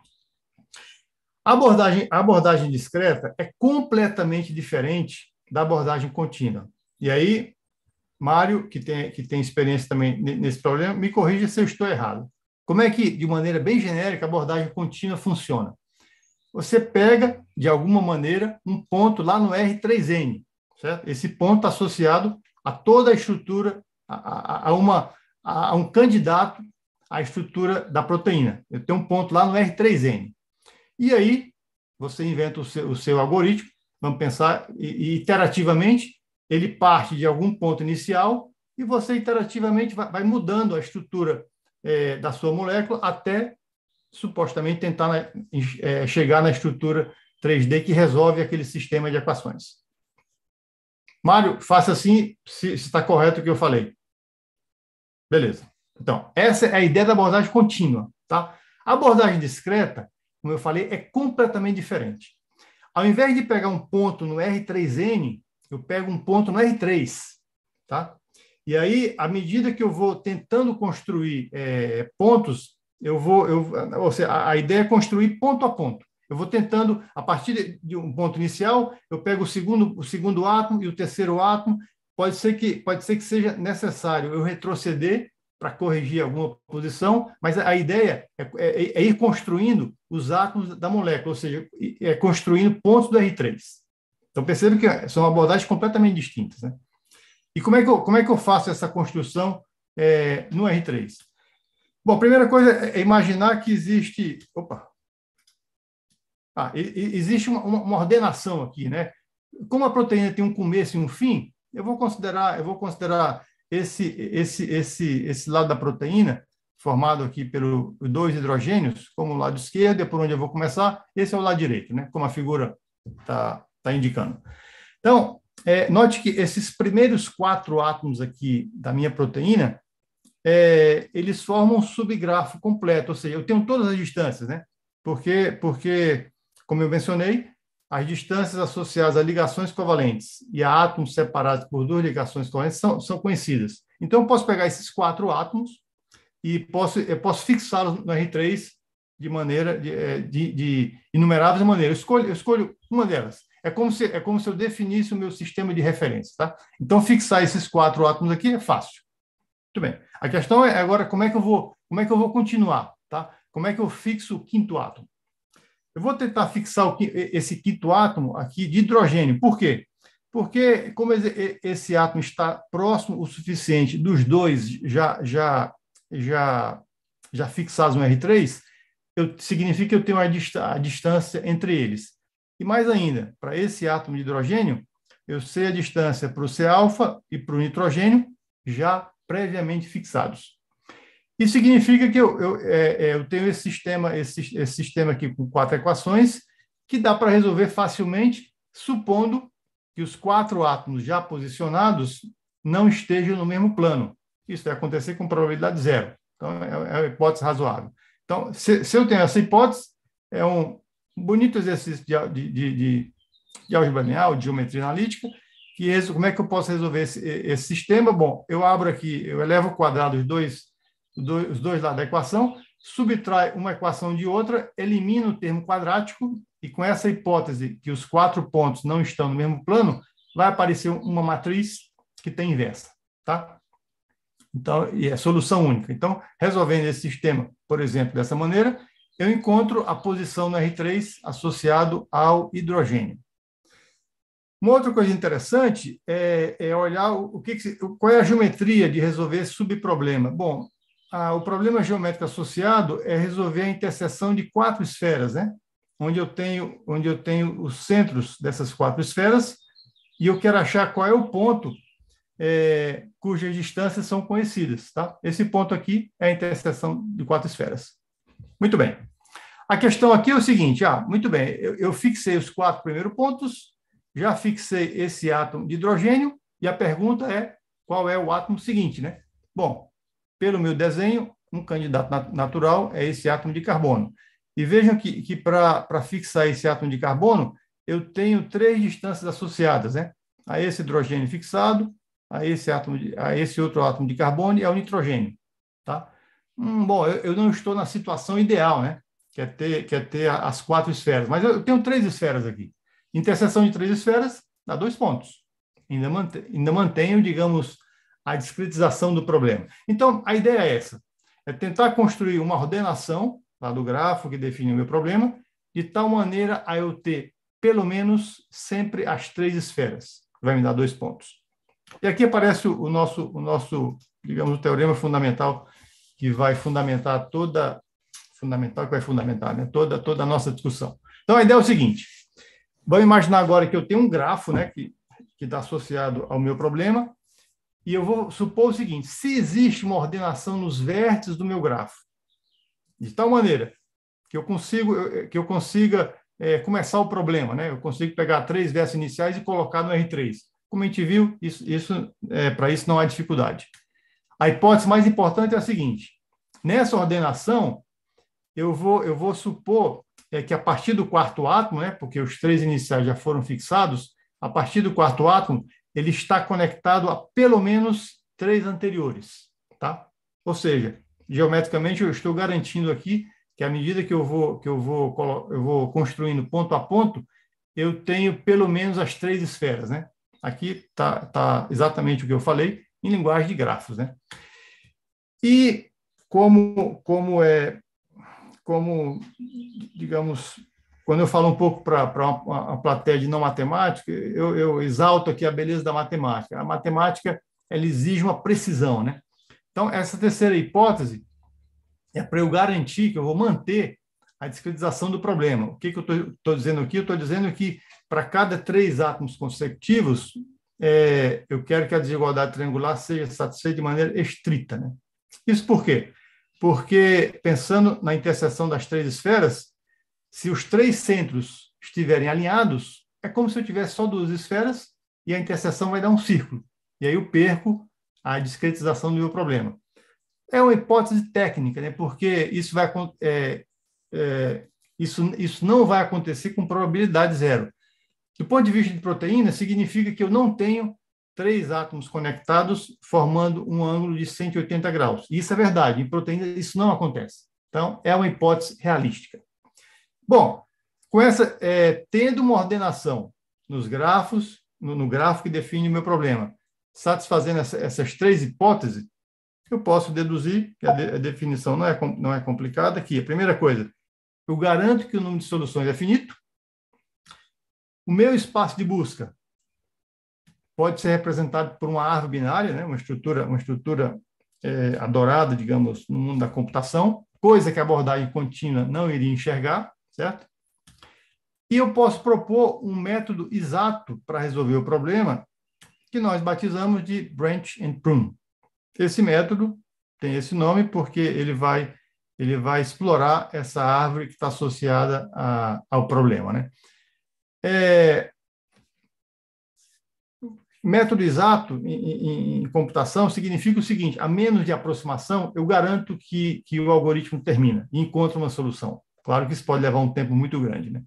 a abordagem, a abordagem discreta é completamente diferente da abordagem contínua. E aí, Mário, que tem, que tem experiência também nesse problema, me corrija se eu estou errado. Como é que, de maneira bem genérica, a abordagem contínua funciona? Você pega, de alguma maneira, um ponto lá no R três N, certo? Esse ponto está associado a toda a estrutura, a, a, a, uma, a um candidato à estrutura da proteína. Eu tenho um ponto lá no R três N. E aí, você inventa o seu, o seu algoritmo, vamos pensar, e, e iterativamente, ele parte de algum ponto inicial e você iterativamente vai, vai mudando a estrutura é, da sua molécula até, supostamente, tentar na, é, chegar na estrutura três D que resolve aquele sistema de equações. Mário, faça assim, se, se está correto o que eu falei. Beleza. Então, essa é a ideia da abordagem contínua, tá? A abordagem discreta, como eu falei, é completamente diferente. Ao invés de pegar um ponto no R três N, eu pego um ponto no R três, tá? E aí, à medida que eu vou tentando construir é, pontos, eu vou, eu, ou seja, a, a ideia é construir ponto a ponto. Eu vou tentando, a partir de um ponto inicial, eu pego o segundo, o segundo átomo e o terceiro átomo. Pode ser que, pode ser que seja necessário eu retroceder para corrigir alguma posição, mas a ideia é, é, é ir construindo os átomos da molécula, ou seja, é construindo pontos do R três. Então, perceba que são abordagens completamente distintas, né? E como é que eu, como é que eu faço essa construção é, no R três? Bom, a primeira coisa é imaginar que existe... Opa! Ah, existe uma, uma ordenação aqui, né? Como a proteína tem um começo e um fim, eu vou considerar, eu vou considerar esse, esse, esse, esse lado da proteína, formado aqui pelos dois hidrogênios, como o lado esquerdo, é por onde eu vou começar. Esse é o lado direito, né? Como a figura está tá indicando. Então, é, note que esses primeiros quatro átomos aqui da minha proteína, é, eles formam um subgrafo completo, ou seja, eu tenho todas as distâncias, né? Porque, porque, como eu mencionei, as distâncias associadas a ligações covalentes e a átomos separados por duas ligações covalentes são, são conhecidas. Então, eu posso pegar esses quatro átomos e posso, eu posso fixá-los no R três de maneira de, de, de inumeráveis maneiras. Eu escolho, eu escolho uma delas. É como, se, é como se eu definisse o meu sistema de referência, tá? Então, fixar esses quatro átomos aqui é fácil. Muito bem. A questão é agora como é que eu vou, como é que eu vou continuar, tá? Como é que eu fixo o quinto átomo? Eu vou tentar fixar o, esse quinto átomo aqui de hidrogênio. Por quê? Porque, como esse átomo está próximo o suficiente dos dois já, já, já, já fixados no R três, eu, significa que eu tenho a, dist a distância entre eles. E mais ainda, para esse átomo de hidrogênio, eu sei a distância para o C-alfa e para o nitrogênio já previamente fixados. Isso significa que eu, eu, é, eu tenho esse sistema, esse, esse sistema aqui com quatro equações que dá para resolver facilmente, supondo que os quatro átomos já posicionados não estejam no mesmo plano. Isso vai acontecer com probabilidade zero. Então, é, é uma hipótese razoável. Então, se, se eu tenho essa hipótese, é um bonito exercício de, de, de, de, de álgebra linear, de geometria analítica, que como é que eu posso resolver esse, esse sistema? Bom, eu abro aqui, eu elevo ao quadrado os dois, os dois lados da equação, subtrai uma equação de outra, elimino o termo quadrático, e com essa hipótese que os quatro pontos não estão no mesmo plano, vai aparecer uma matriz que tem inversa, tá? Então, e é solução única. Então, resolvendo esse sistema, por exemplo, dessa maneira, eu encontro a posição no R três associado ao hidrogênio. Uma outra coisa interessante é, é olhar o, o que, qual é a geometria de resolver esse subproblema. Bom, a, o problema geométrico associado é resolver a interseção de quatro esferas, né? Onde eu tenho, onde eu tenho os centros dessas quatro esferas e eu quero achar qual é o ponto é, cujas distâncias são conhecidas, tá? Esse ponto aqui é a interseção de quatro esferas. Muito bem. A questão aqui é o seguinte, ah, muito bem, eu, eu fixei os quatro primeiros pontos, já fixei esse átomo de hidrogênio, e a pergunta é, qual é o átomo seguinte, né? Bom, pelo meu desenho, um candidato nat natural é esse átomo de carbono. E vejam que, que para fixar esse átomo de carbono, eu tenho três distâncias associadas, né? A esse hidrogênio fixado, a esse, átomo de, a esse outro átomo de carbono e ao nitrogênio, tá? Hum, bom, eu, eu não estou na situação ideal, né? Que é ter, que é ter as quatro esferas, mas eu tenho três esferas aqui. Interseção de três esferas dá dois pontos. Ainda, mantém, ainda mantenho, digamos, a discretização do problema. Então, a ideia é essa, é tentar construir uma ordenação lá do grafo que define o meu problema, de tal maneira a eu ter, pelo menos, sempre as três esferas, que vai me dar dois pontos. E aqui aparece o nosso, o nosso, digamos, o teorema fundamental, que vai fundamentar toda, fundamental que vai fundamentar, né, toda, toda a nossa discussão. Então, a ideia é o seguinte, vamos imaginar agora que eu tenho um grafo, né, que que está associado ao meu problema, e eu vou supor o seguinte, se existe uma ordenação nos vértices do meu grafo, de tal maneira que eu, consigo, que eu consiga é, começar o problema, né? Eu consigo pegar três vértices iniciais e colocar no R três. Como a gente viu, isso, isso, é, para isso não há dificuldade. A hipótese mais importante é a seguinte, nessa ordenação, eu vou, eu vou supor é, que a partir do quarto átomo, né, porque os três iniciais já foram fixados, a partir do quarto átomo, ele está conectado a pelo menos três anteriores, tá? Ou seja, geometricamente eu estou garantindo aqui que à medida que eu vou que eu vou eu vou construindo ponto a ponto, eu tenho pelo menos as três esferas, né? Aqui tá tá exatamente o que eu falei em linguagem de grafos, né? E como como é como digamos quando eu falo um pouco para uma, uma plateia de não matemática, eu, eu exalto aqui a beleza da matemática. A matemática ela exige uma precisão, né? Então, essa terceira hipótese é para eu garantir que eu vou manter a discretização do problema. O que, que eu estou dizendo aqui? Eu estou dizendo que, para cada três átomos consecutivos, é, eu quero que a desigualdade triangular seja satisfeita de maneira estrita, né? Isso por quê? Porque, pensando na interseção das três esferas, se os três centros estiverem alinhados, é como se eu tivesse só duas esferas e a interseção vai dar um círculo. E aí eu perco a discretização do meu problema. É uma hipótese técnica, né? Porque isso, vai, é, é, isso, isso não vai acontecer com probabilidade zero. Do ponto de vista de proteína, significa que eu não tenho três átomos conectados formando um ângulo de cento e oitenta graus. E isso é verdade. Em proteína, isso não acontece. Então, é uma hipótese realística. Bom, com essa, é, tendo uma ordenação nos grafos, no, no grafo que define o meu problema, satisfazendo essa, essas três hipóteses, eu posso deduzir que a, de, a definição não é, não é complicada, que a primeira coisa, eu garanto que o número de soluções é finito. O meu espaço de busca pode ser representado por uma árvore binária, né? uma estrutura, uma estrutura é, adorada, digamos, no mundo da computação, coisa que a abordagem contínua não iria enxergar, certo? E eu posso propor um método exato para resolver o problema, que nós batizamos de branch and prune. Esse método tem esse nome porque ele vai, ele vai explorar essa árvore que está associada a, ao problema, né? É, método exato em, em, em computação significa o seguinte: a menos de aproximação, eu garanto que, que o algoritmo termina e encontra uma solução. Claro que isso pode levar um tempo muito grande, né?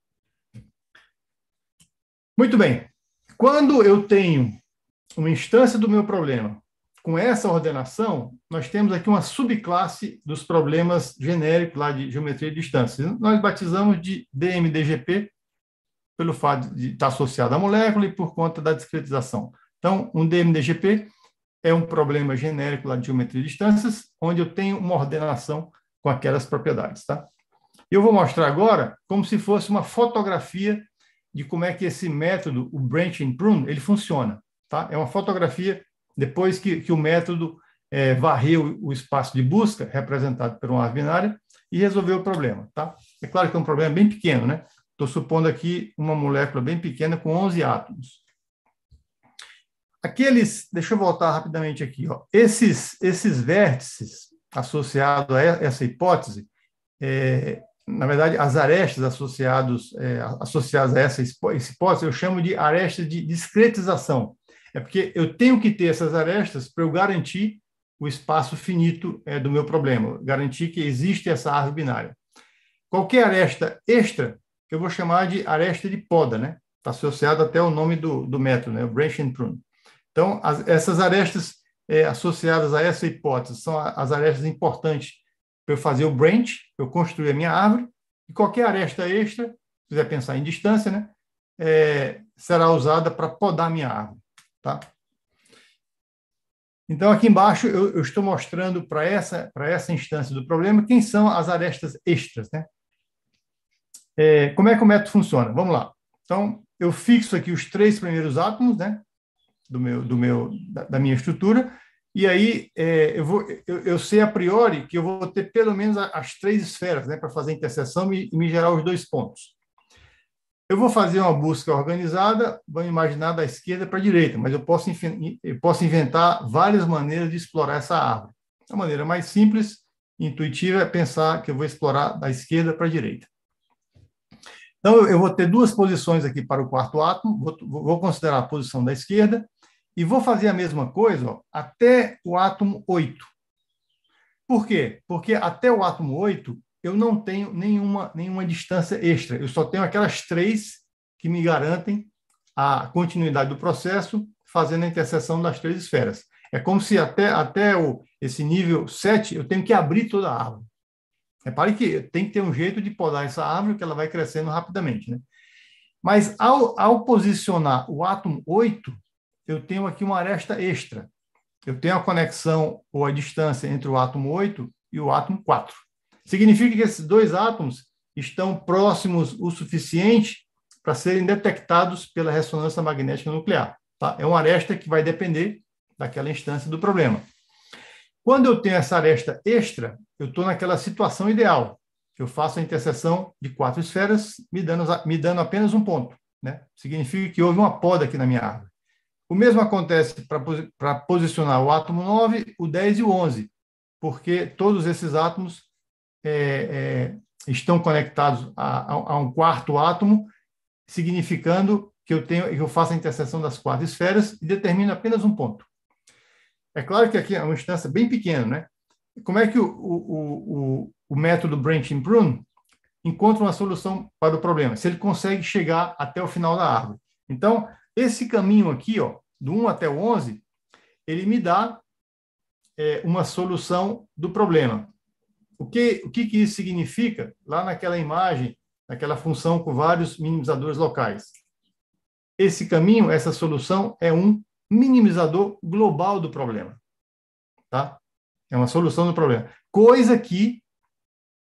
Muito bem. Quando eu tenho uma instância do meu problema com essa ordenação, nós temos aqui uma subclasse dos problemas genéricos lá de geometria de distâncias. Nós batizamos de D M D G P, pelo fato de estar associado à molécula e por conta da discretização. Então, um D M D G P é um problema genérico lá de geometria de distâncias, onde eu tenho uma ordenação com aquelas propriedades, tá? Eu vou mostrar agora como se fosse uma fotografia de como é que esse método, o branch and prune, ele funciona, tá? É uma fotografia depois que, que o método é, varreu o espaço de busca, representado por uma árvore binária, e resolveu o problema, tá? É claro que é um problema bem pequeno, né? Estou supondo aqui uma molécula bem pequena com onze átomos. Aqueles, deixa eu voltar rapidamente aqui, ó. Esses, esses vértices associados a essa hipótese, é, na verdade, as arestas associados, é, associadas a essa hipótese, eu chamo de arestas de discretização. É porque eu tenho que ter essas arestas para eu garantir o espaço finito é, do meu problema, garantir que existe essa árvore binária. Qualquer aresta extra, eu vou chamar de aresta de poda, né? Está associado até o nome do, do método, né? O branch and prune. Então, as, essas arestas é, associadas a essa hipótese são as arestas importantes para eu fazer o branch, para eu construir a minha árvore, e qualquer aresta extra, se quiser pensar em distância, né? É, será usada para podar a minha árvore, tá? Então, aqui embaixo, eu, eu estou mostrando para essa, para essa instância do problema quem são as arestas extras, né? É, como é que o método funciona? Vamos lá. Então, eu fixo aqui os três primeiros átomos, né, do meu, do meu, da, da minha estrutura, e aí é, eu, vou, eu, eu sei a priori que eu vou ter pelo menos as três esferas, né, para fazer a interseção e, e me gerar os dois pontos. Eu vou fazer uma busca organizada, vamos imaginar da esquerda para a direita, mas eu posso, eu posso inventar várias maneiras de explorar essa árvore. A maneira mais simples, intuitiva, é pensar que eu vou explorar da esquerda para a direita. Então, eu vou ter duas posições aqui para o quarto átomo, vou, vou considerar a posição da esquerda, e vou fazer a mesma coisa ó, até o átomo oito. Por quê? Porque até o átomo oito, eu não tenho nenhuma, nenhuma distância extra, eu só tenho aquelas três que me garantem a continuidade do processo, fazendo a interseção das três esferas. É como se até, até o, esse nível sete, eu tenho que abrir toda a árvore. Repare que tem que ter um jeito de podar essa árvore que ela vai crescendo rapidamente, né? Mas ao, ao posicionar o átomo oito, eu tenho aqui uma aresta extra. Eu tenho a conexão ou a distância entre o átomo oito e o átomo quatro. Significa que esses dois átomos estão próximos o suficiente para serem detectados pela ressonância magnética nuclear, tá? É uma aresta que vai depender daquela instância do problema. Quando eu tenho essa aresta extra, eu estou naquela situação ideal. Eu faço a interseção de quatro esferas, me dando, me dando apenas um ponto, né? Significa que houve uma poda aqui na minha árvore. O mesmo acontece para posicionar o átomo nove, o dez e o onze, porque todos esses átomos é, é, estão conectados a, a, a um quarto átomo, significando que eu, tenho, que eu faço a interseção das quatro esferas e determino apenas um ponto. É claro que aqui é uma instância bem pequena, né? Como é que o, o, o, o método branch and prune encontra uma solução para o problema? Se ele consegue chegar até o final da árvore. Então, esse caminho aqui, ó, do um até o onze, ele me dá é, uma solução do problema. O que, o que, que isso significa? Lá naquela imagem, naquela função com vários minimizadores locais. Esse caminho, essa solução, é um minimizador global do problema. Tá? É uma solução do problema. Coisa que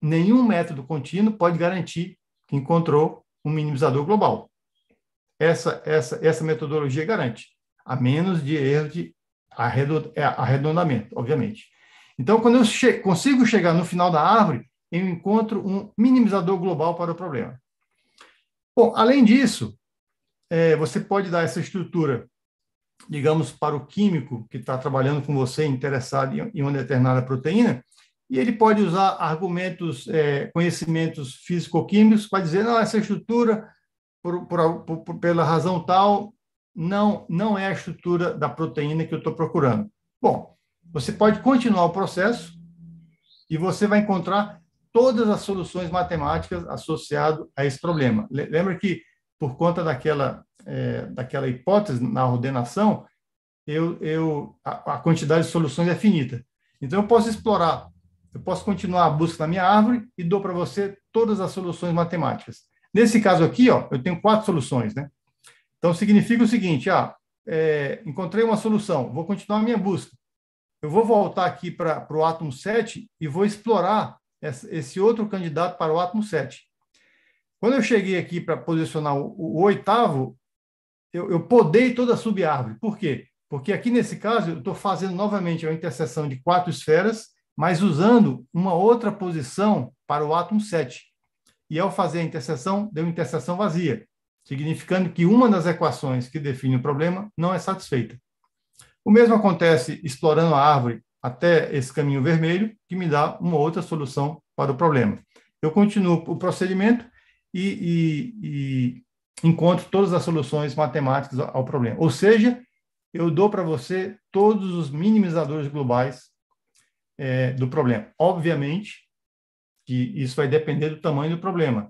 nenhum método contínuo pode garantir que encontrou um minimizador global. Essa, essa, essa metodologia garante, a menos de erro de arredondamento, obviamente. Então, quando eu che- consigo chegar no final da árvore, eu encontro um minimizador global para o problema. Bom, além disso, é, você pode dar essa estrutura, digamos, para o químico que está trabalhando com você, interessado em, em uma determinada proteína, e ele pode usar argumentos, é, conhecimentos físico-químicos para dizer, não, essa estrutura, por, por, por, pela razão tal, não, não é a estrutura da proteína que eu estou procurando. Bom, você pode continuar o processo e você vai encontrar todas as soluções matemáticas associadas a esse problema. Lembra que, por conta daquela, é, daquela hipótese na ordenação, eu, eu, a, a quantidade de soluções é finita. Então, eu posso explorar, eu posso continuar a busca na minha árvore e dou para você todas as soluções matemáticas. Nesse caso aqui, ó, eu tenho quatro soluções, né? Então, significa o seguinte, ah, é, encontrei uma solução, vou continuar a minha busca. Eu vou voltar aqui para o átomo sete e vou explorar esse outro candidato para o átomo sete. Quando eu cheguei aqui para posicionar o, o oitavo, eu, eu podei toda a subárvore. Por quê? Porque aqui, nesse caso, eu estou fazendo novamente a interseção de quatro esferas, mas usando uma outra posição para o átomo sete. E, ao fazer a interseção, deu interseção vazia, significando que uma das equações que define o problema não é satisfeita. O mesmo acontece explorando a árvore até esse caminho vermelho, que me dá uma outra solução para o problema. Eu continuo o procedimento e, e, e encontro todas as soluções matemáticas ao problema. Ou seja, eu dou para você todos os minimizadores globais é, do problema. Obviamente que isso vai depender do tamanho do problema.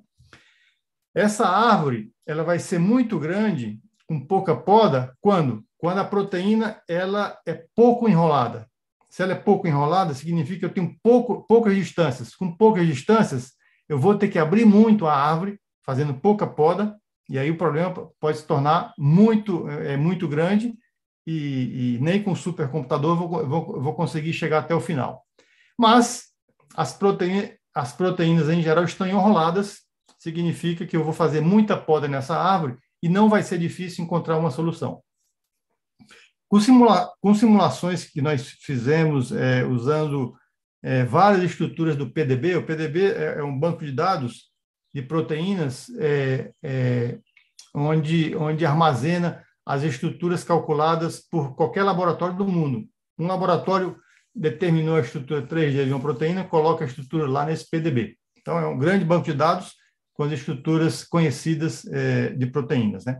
Essa árvore, ela vai ser muito grande, com pouca poda, quando? Quando a proteína ela é pouco enrolada. Se ela é pouco enrolada, significa que eu tenho pouco, poucas distâncias. Com poucas distâncias, eu vou ter que abrir muito a árvore, fazendo pouca poda, e aí o problema pode se tornar muito, é, muito grande, e, e nem com supercomputador eu vou, eu vou, eu vou conseguir chegar até o final. Mas as proteínas, as proteínas, em geral, estão enroladas, significa que eu vou fazer muita poda nessa árvore e não vai ser difícil encontrar uma solução. Com, simula com simulações que nós fizemos é, usando é, várias estruturas do P D B, o P D B é, é um banco de dados de proteínas é, é, onde, onde armazena as estruturas calculadas por qualquer laboratório do mundo. Um laboratório determinou a estrutura três D de uma proteína, coloca a estrutura lá nesse P D B. Então, é um grande banco de dados com as estruturas conhecidas é, de proteínas, né?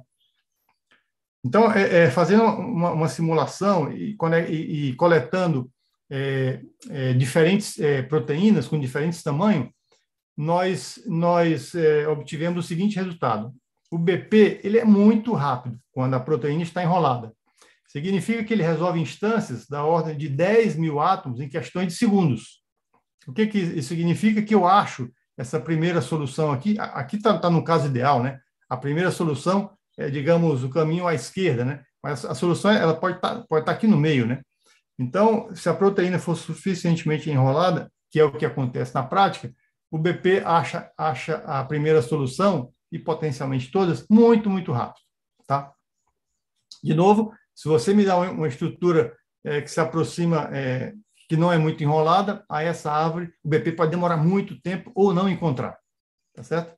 Então, é, é, fazendo uma, uma simulação e, e, e coletando é, é, diferentes é, proteínas com diferentes tamanhos, nós, nós é, obtivemos o seguinte resultado. O B P ele é muito rápido quando a proteína está enrolada. Significa que ele resolve instâncias da ordem de dez mil átomos em questões de segundos. O que, que isso significa? Que eu acho essa primeira solução aqui, aqui está tá no caso ideal, né? A primeira solução é, digamos, o caminho à esquerda, né? Mas a solução ela pode estar pode tá aqui no meio, né? Então, se a proteína for suficientemente enrolada, que é o que acontece na prática, o B P acha, acha a primeira solução, e potencialmente todas, muito, muito rápido, tá? De novo, se você me dá uma estrutura é, que se aproxima, é, que não é muito enrolada, a essa árvore, o B P pode demorar muito tempo ou não encontrar, tá certo?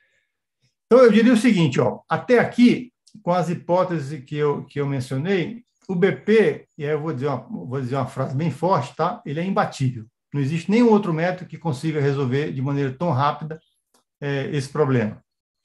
Então, eu diria o seguinte, ó, até aqui, com as hipóteses que eu, que eu mencionei, o B P, e aí eu vou dizer, uma, vou dizer uma frase bem forte, tá? Ele é imbatível. Não existe nenhum outro método que consiga resolver de maneira tão rápida é, esse problema.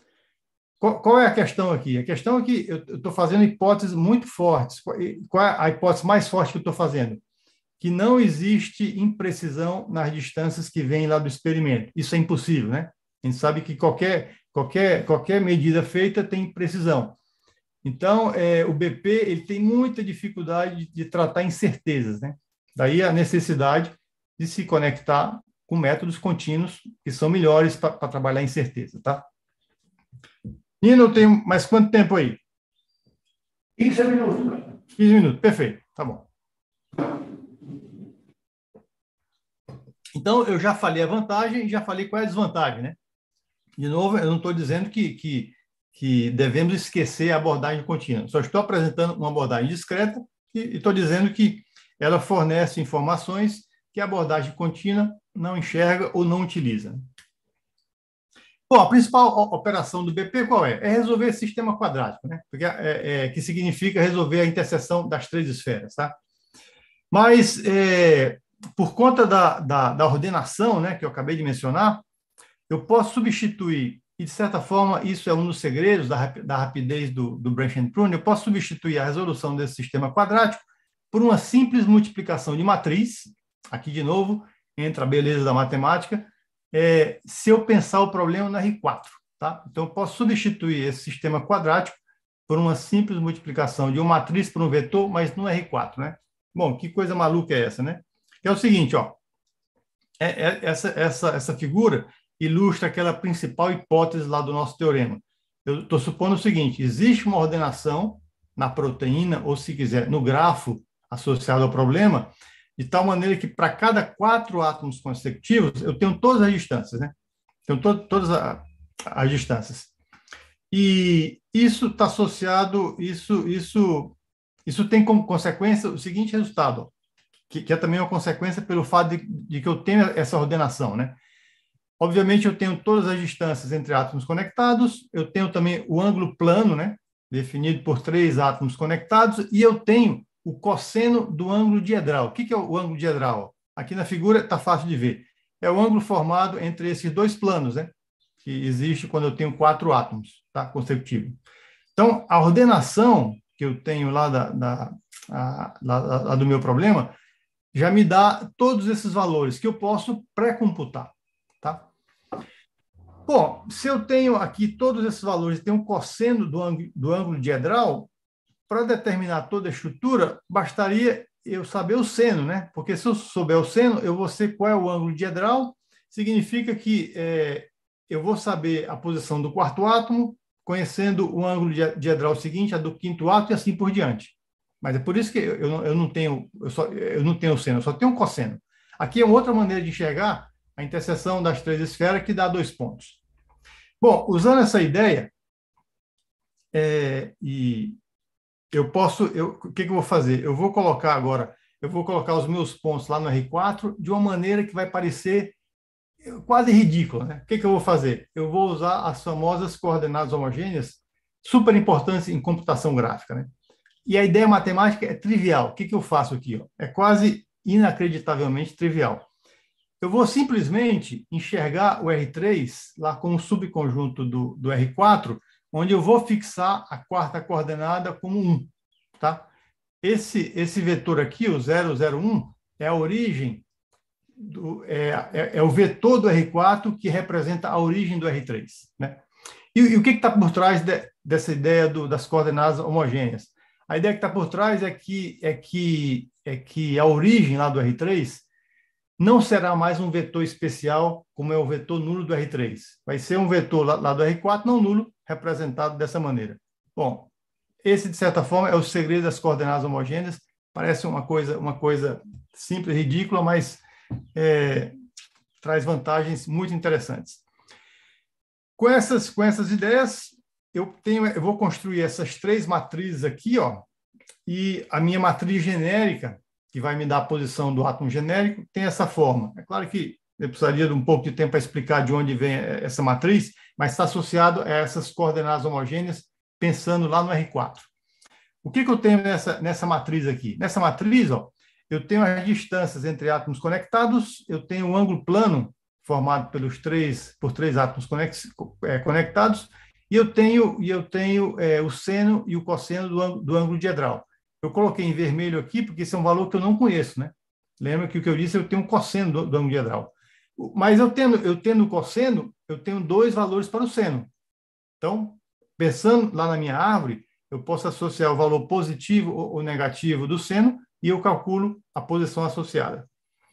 Qual, qual é a questão aqui? A questão é que eu estou fazendo hipóteses muito fortes. Qual é a hipótese mais forte que eu estou fazendo? Que não existe imprecisão nas distâncias que vêm lá do experimento. Isso é impossível, né? A gente sabe que qualquer, qualquer, qualquer medida feita tem imprecisão. Então, é, o B P ele tem muita dificuldade de, de tratar incertezas, né? Daí a necessidade de se conectar com métodos contínuos que são melhores para trabalhar incerteza, tá? Nino, eu tenho mais quanto tempo aí? quinze minutos. quinze minutos, perfeito, tá bom. Então, eu já falei a vantagem e já falei qual é a desvantagem, né? De novo, eu não estou dizendo que, que, que devemos esquecer a abordagem contínua. Só estou apresentando uma abordagem discreta e estou dizendo que ela fornece informações que a abordagem contínua não enxerga ou não utiliza. Bom, a principal operação do B P qual é? É resolver esse sistema quadrático, né? Porque, é, é, que significa resolver a interseção das três esferas, tá? Mas, é, por conta da, da, da ordenação, né, que eu acabei de mencionar, eu posso substituir, e de certa forma isso é um dos segredos da, da rapidez do, do Branch and Prune, eu posso substituir a resolução desse sistema quadrático por uma simples multiplicação de matriz, aqui de novo, entra a beleza da matemática, é, se eu pensar o problema no R quatro. Tá? Então, eu posso substituir esse sistema quadrático por uma simples multiplicação de uma matriz por um vetor, mas no R quatro. Né? Bom, que coisa maluca é essa, né? É o seguinte, ó, é, é, essa, essa, essa figura ilustra aquela principal hipótese lá do nosso teorema. Eu estou supondo o seguinte, existe uma ordenação na proteína, ou se quiser, no grafo associado ao problema, de tal maneira que para cada quatro átomos consecutivos, eu tenho todas as distâncias, né? Tenho to todas a, as distâncias. E isso está associado, isso, isso, isso tem como consequência o seguinte resultado, ó, que, que é também uma consequência pelo fato de, de que eu tenho essa ordenação, né? Obviamente, eu tenho todas as distâncias entre átomos conectados, eu tenho também o ângulo plano, né, definido por três átomos conectados, e eu tenho o cosseno do ângulo diedral. O que é o ângulo diedral? Aqui na figura está fácil de ver. É o ângulo formado entre esses dois planos, né, que existe quando eu tenho quatro átomos, tá, consecutivos. Então, a ordenação que eu tenho lá, da, da, a, lá, lá do meu problema já me dá todos esses valores que eu posso pré-computar. Tá? Bom, se eu tenho aqui todos esses valores, tenho um cosseno do ângulo, do ângulo diedral, para determinar toda a estrutura, bastaria eu saber o seno, né? Porque se eu souber o seno, eu vou saber qual é o ângulo diedral, significa que é, eu vou saber a posição do quarto átomo, conhecendo o ângulo diedral seguinte, a do quinto átomo, e assim por diante. Mas é por isso que eu, eu, eu, não, tenho, eu, só, eu não tenho o seno, eu só tenho um cosseno. Aqui é uma outra maneira de enxergar a interseção das três esferas, que dá dois pontos. Bom, usando essa ideia, é, e eu posso, eu, o que, que eu vou fazer? Eu vou colocar agora, eu vou colocar os meus pontos lá no R quatro de uma maneira que vai parecer quase ridícula. Né? O que, que eu vou fazer? Eu vou usar as famosas coordenadas homogêneas, super importantes em computação gráfica. Né? E a ideia matemática é trivial. O que, que eu faço aqui? Ó? É quase inacreditavelmente trivial. Eu vou simplesmente enxergar o R três lá como subconjunto do, do R quatro, onde eu vou fixar a quarta coordenada como um. Tá? Esse, esse vetor aqui, o zero zero um, é a origem, do, é, é, é o vetor do R quatro que representa a origem do R três. Né? E, e o que está por trás de, dessa ideia do, das coordenadas homogêneas? A ideia que está por trás é que, é, que, é que a origem lá do R três não será mais um vetor especial, como é o vetor nulo do R três. Vai ser um vetor lá, lá do R quatro não nulo, representado dessa maneira. Bom, esse, de certa forma, é o segredo das coordenadas homogêneas. Parece uma coisa, uma coisa simples, ridícula, mas é, traz vantagens muito interessantes. Com essas, com essas ideias, eu, tenho, eu vou construir essas três matrizes aqui, ó, e a minha matriz genérica, que vai me dar a posição do átomo genérico, tem essa forma. É claro que eu precisaria de um pouco de tempo para explicar de onde vem essa matriz, mas está associado a essas coordenadas homogêneas, pensando lá no R quatro. O que, que eu tenho nessa, nessa matriz aqui? Nessa matriz, ó, eu tenho as distâncias entre átomos conectados, eu tenho um ângulo plano, formado pelos três, por três átomos conectados, e eu tenho, e eu tenho é, o seno e o cosseno do, do ângulo diedral. Eu coloquei em vermelho aqui, porque esse é um valor que eu não conheço, né? Lembra que o que eu disse, eu tenho um cosseno do, do ângulo diedral. Mas eu tendo, eu tendo o cosseno, eu tenho dois valores para o seno. Então, pensando lá na minha árvore, eu posso associar o valor positivo ou negativo do seno e eu calculo a posição associada.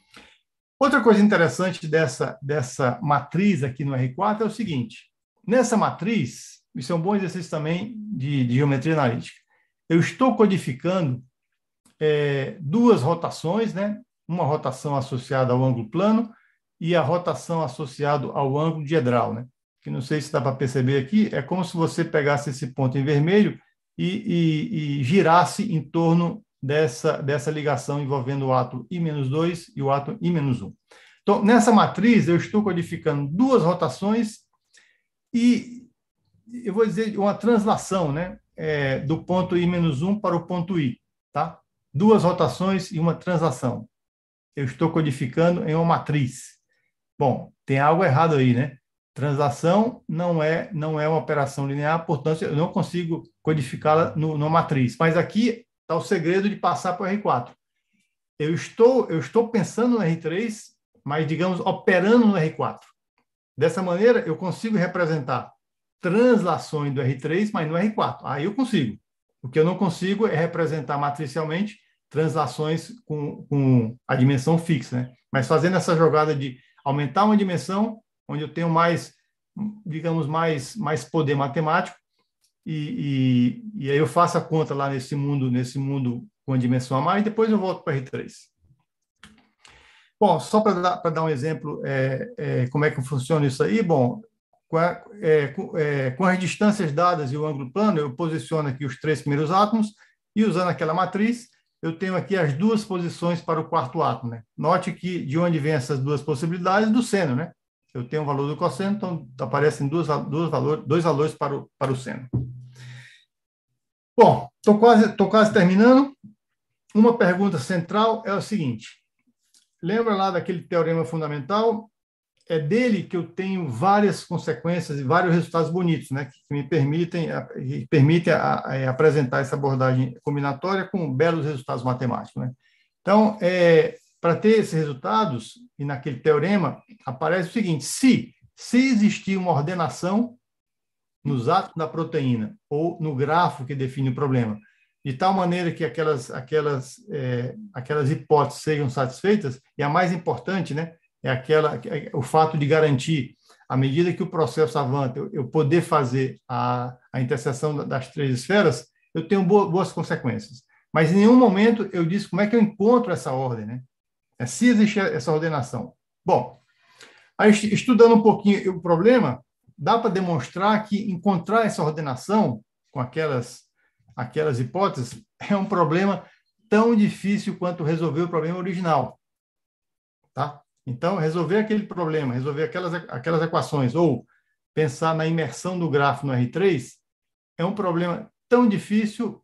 Outra coisa interessante dessa, dessa matriz aqui no R quatro é o seguinte. Nessa matriz, isso é um bom exercício também de, de geometria analítica. Eu estou codificando é, duas rotações, né? Uma rotação associada ao ângulo plano e a rotação associado ao ângulo diedral, né? Que não sei se dá para perceber aqui, é como se você pegasse esse ponto em vermelho e, e, e girasse em torno dessa, dessa ligação envolvendo o átomo I menos dois e o átomo I menos um. Então, nessa matriz, eu estou codificando duas rotações e eu vou dizer uma translação, né? É, do ponto I menos um para o ponto I, tá? Duas rotações e uma translação. Eu estou codificando em uma matriz. Bom, tem algo errado aí, né? Translação não é, não é uma operação linear, portanto, eu não consigo codificá-la numa matriz. Mas aqui está o segredo de passar para o R quatro. Eu estou, eu estou pensando no R três, mas, digamos, operando no R quatro. Dessa maneira, eu consigo representar translações do R três, mas no R quatro. Aí eu consigo. O que eu não consigo é representar matricialmente translações com, com a dimensão fixa, né? Mas fazendo essa jogada de aumentar uma dimensão, onde eu tenho mais, digamos, mais, mais poder matemático, e, e, e aí eu faço a conta lá nesse mundo, nesse mundo com a dimensão a mais, e depois eu volto para o R três. Bom, só para dar, para dar um exemplo, é, é, como é que funciona isso aí, bom, com, a, é, com, é, com as distâncias dadas e o ângulo plano, eu posiciono aqui os três primeiros átomos, e usando aquela matriz, eu tenho aqui as duas posições para o quarto átomo, né? Note que de onde vem essas duas possibilidades? Do seno, né? Eu tenho o valor do cosseno, então aparecem duas, duas valor, dois valores para o, para o seno. Bom, estou quase, tô quase terminando. Uma pergunta central é o seguinte. Lembra lá daquele teorema fundamental? É dele que eu tenho várias consequências e vários resultados bonitos, né, que me permitem, que permitem a, a apresentar essa abordagem combinatória com belos resultados matemáticos, né? Então, é, para ter esses resultados, e naquele teorema, aparece o seguinte: se, se existir uma ordenação nos átomos da proteína ou no grafo que define o problema, de tal maneira que aquelas, aquelas, é, aquelas hipóteses sejam satisfeitas, e a mais importante, né, é aquela, o fato de garantir, à medida que o processo avança, eu, eu poder fazer a, a interseção das três esferas, eu tenho boas, boas consequências. Mas em nenhum momento eu disse como é que eu encontro essa ordem, né? É, se existe essa ordenação. Bom, aí, estudando um pouquinho o problema, dá para demonstrar que encontrar essa ordenação com aquelas, aquelas hipóteses é um problema tão difícil quanto resolver o problema original, tá? Então, resolver aquele problema, resolver aquelas, aquelas equações, ou pensar na imersão do grafo no R três, é um problema tão difícil,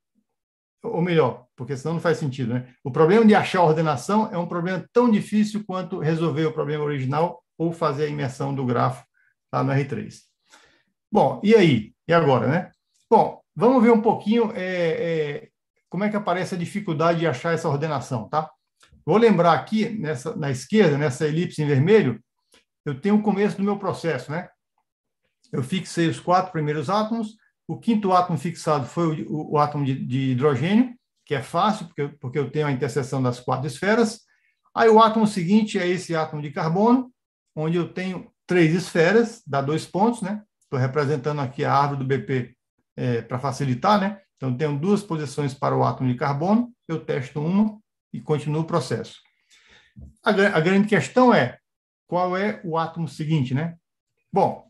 ou melhor, porque senão não faz sentido, né? O problema de achar a ordenação é um problema tão difícil quanto resolver o problema original ou fazer a imersão do grafo lá no R três. Bom, e aí? E agora, né? Bom, vamos ver um pouquinho é, é, como é que aparece a dificuldade de achar essa ordenação, tá? Vou lembrar aqui, nessa, na esquerda, nessa elipse em vermelho, eu tenho o começo do meu processo, né? Eu fixei os quatro primeiros átomos, o quinto átomo fixado foi o, o, o átomo de, de hidrogênio, que é fácil, porque, porque eu tenho a interseção das quatro esferas. Aí o átomo seguinte é esse átomo de carbono, onde eu tenho três esferas, dá dois pontos, né? Estou representando aqui a árvore do B P é, para facilitar, né? Então, tenho duas posições para o átomo de carbono, eu testo uma e continuo o processo. A, a grande questão é, qual é o átomo seguinte, né? Bom,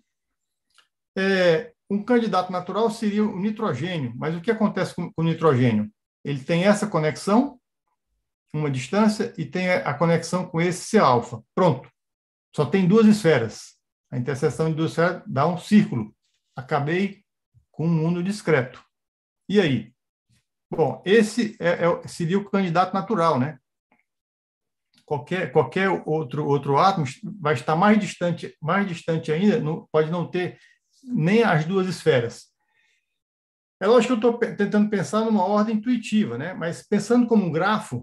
é, um candidato natural seria o nitrogênio, mas o que acontece com, com o nitrogênio? Ele tem essa conexão, uma distância, e tem a conexão com esse C-alfa. Pronto. Só tem duas esferas. A interseção de duas esferas dá um círculo. Acabei com um mundo discreto. E aí? Bom, esse é, é, seria o candidato natural, né? Qualquer, qualquer outro, outro átomo vai estar mais distante, mais distante ainda, não, pode não ter nem as duas esferas. É lógico que eu estou tentando pensar numa ordem intuitiva, né? Mas pensando como um grafo,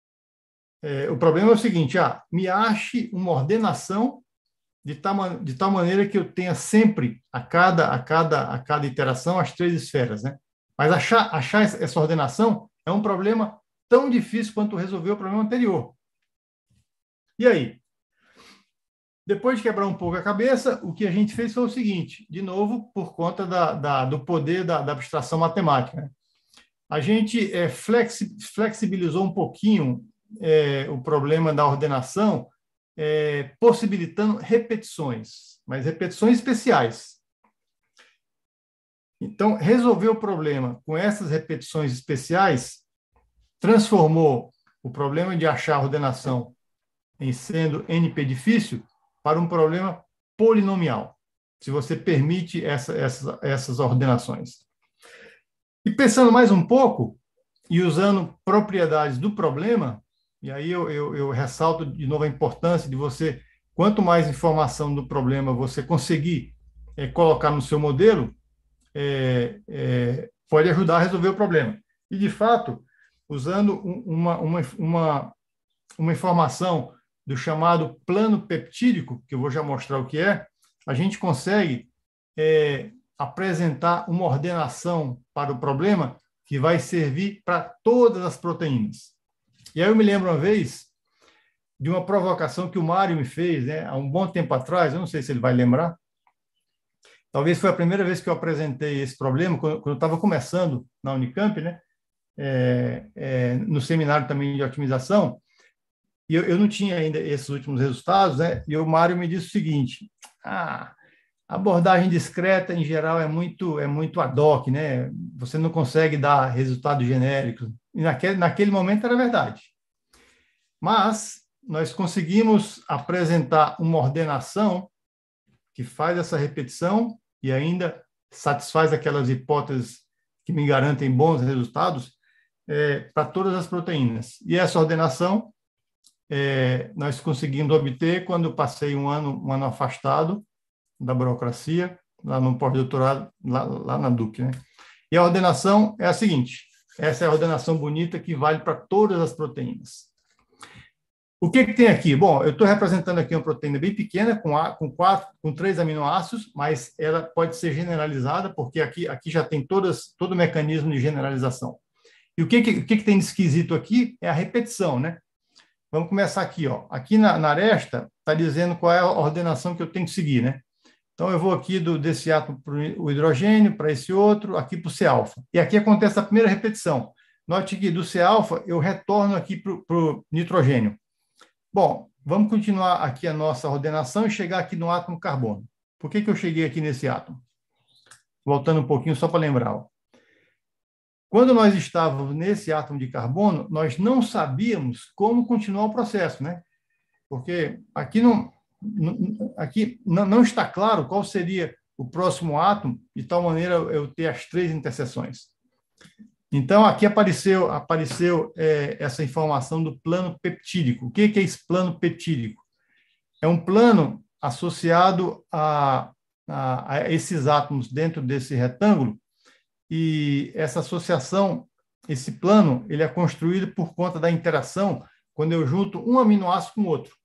é, o problema é o seguinte: ah, me ache uma ordenação de tal, de tal maneira que eu tenha sempre, a cada, a cada, a cada iteração, as três esferas, né? Mas achar, achar essa ordenação é um problema tão difícil quanto resolver o problema anterior. E aí? Depois de quebrar um pouco a cabeça, o que a gente fez foi o seguinte, de novo, por conta da, da, do poder da, da abstração matemática, né? A gente é, flexi, flexibilizou um pouquinho é, o problema da ordenação é, possibilitando repetições, mas repetições especiais. Então, resolver o problema com essas repetições especiais transformou o problema de achar a ordenação em sendo N P difícil para um problema polinomial, se você permite essa, essa, essas ordenações. E pensando mais um pouco, e usando propriedades do problema, e aí eu, eu, eu ressalto de novo a importância de você, quanto mais informação do problema você conseguir é, colocar no seu modelo, é, é, pode ajudar a resolver o problema. E, de fato, usando uma, uma, uma, uma informação do chamado plano peptídico, que eu vou já mostrar o que é, a gente consegue é, apresentar uma ordenação para o problema que vai servir para todas as proteínas. E aí eu me lembro uma vez de uma provocação que o Mário me fez, né, há um bom tempo atrás, eu não sei se ele vai lembrar, talvez foi a primeira vez que eu apresentei esse problema, quando, quando eu estava começando na Unicamp, né, é, é, no seminário também de otimização, e eu, eu não tinha ainda esses últimos resultados, né, e o Mário me disse o seguinte, ah, a abordagem discreta, em geral, é muito, é muito ad hoc, né? Você não consegue dar resultados genéricos. E naquele, naquele momento era verdade. Mas nós conseguimos apresentar uma ordenação que faz essa repetição e ainda satisfaz aquelas hipóteses que me garantem bons resultados é, para todas as proteínas. E essa ordenação é, nós conseguimos obter quando eu passei um ano, um ano afastado da burocracia, lá no pós-doutorado, lá, lá na D U C, né? E a ordenação é a seguinte, essa é a ordenação bonita que vale para todas as proteínas. O que, que tem aqui? Bom, eu estou representando aqui uma proteína bem pequena, com, a, com, quatro, com três aminoácidos, mas ela pode ser generalizada, porque aqui, aqui já tem todas, todo o mecanismo de generalização. E o que, que, o que, que tem de esquisito aqui é a repetição, né? Vamos começar aqui, ó. Aqui na, na aresta está dizendo qual é a ordenação que eu tenho que seguir, né? Então, eu vou aqui do, desse átomo para o hidrogênio, para esse outro, aqui para o C-alfa. E aqui acontece a primeira repetição. Note que do C-alfa eu retorno aqui para o nitrogênio. Bom, vamos continuar aqui a nossa ordenação e chegar aqui no átomo carbono. Por que, que eu cheguei aqui nesse átomo? Voltando um pouquinho só para lembrar. Ó. Quando nós estávamos nesse átomo de carbono, nós não sabíamos como continuar o processo, né? Porque aqui não... Aqui não está claro qual seria o próximo átomo, de tal maneira eu ter as três interseções. Então, aqui apareceu, apareceu é, essa informação do plano peptídico. O que é esse plano peptídico? É um plano associado a, a, a esses átomos dentro desse retângulo, e essa associação, esse plano, ele é construído por conta da interação quando eu junto um aminoácido com o outro.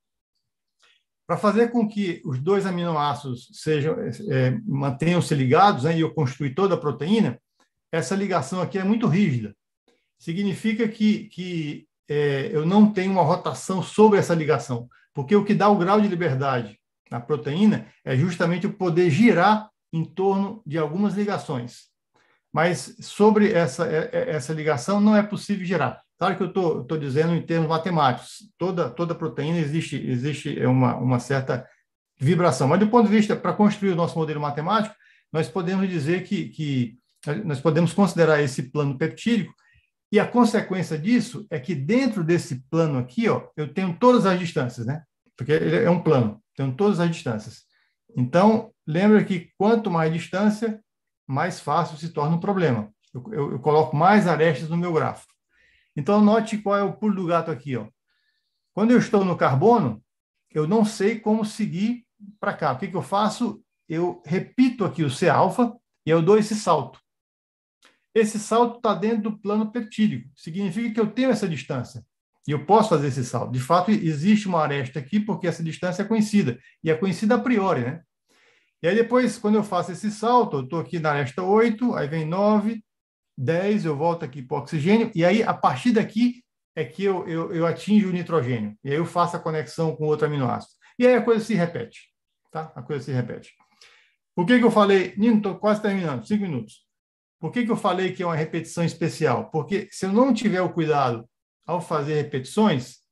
Para fazer com que os dois aminoácidos sejam, é, mantenham-se ligados, né, e eu construir toda a proteína, essa ligação aqui é muito rígida. Significa que, que é, eu não tenho uma rotação sobre essa ligação, porque o que dá o grau de liberdade na proteína é justamente o poder girar em torno de algumas ligações. Mas sobre essa, essa ligação não é possível girar. Claro que eu estou tô dizendo em termos matemáticos, toda, toda proteína existe, existe uma, uma certa vibração, mas do ponto de vista, para construir o nosso modelo matemático, nós podemos dizer que, que nós podemos considerar esse plano peptídico, e a consequência disso é que dentro desse plano aqui, ó, eu tenho todas as distâncias, né? Porque ele é um plano, tenho todas as distâncias. Então, lembra que quanto mais distância, mais fácil se torna um problema. Eu, eu, eu coloco mais arestas no meu grafo. Então, note qual é o pulo do gato aqui. Ó. Quando eu estou no carbono, eu não sei como seguir para cá. O que, que eu faço? Eu repito aqui o C-alfa e eu dou esse salto. Esse salto está dentro do plano peptídico. Significa que eu tenho essa distância. E eu posso fazer esse salto. De fato, existe uma aresta aqui porque essa distância é conhecida. E é conhecida a priori, né? E aí depois, quando eu faço esse salto, eu estou aqui na aresta oito, aí vem nove, dez, eu volto aqui para o oxigênio, e aí, a partir daqui, é que eu, eu, eu atinjo o nitrogênio. E aí eu faço a conexão com outro aminoácido. E aí a coisa se repete. Tá? A coisa se repete. Por que que eu falei... Nino, estou quase terminando, cinco minutos. Por que que eu falei que é uma repetição especial? Porque se eu não tiver o cuidado ao fazer repetições,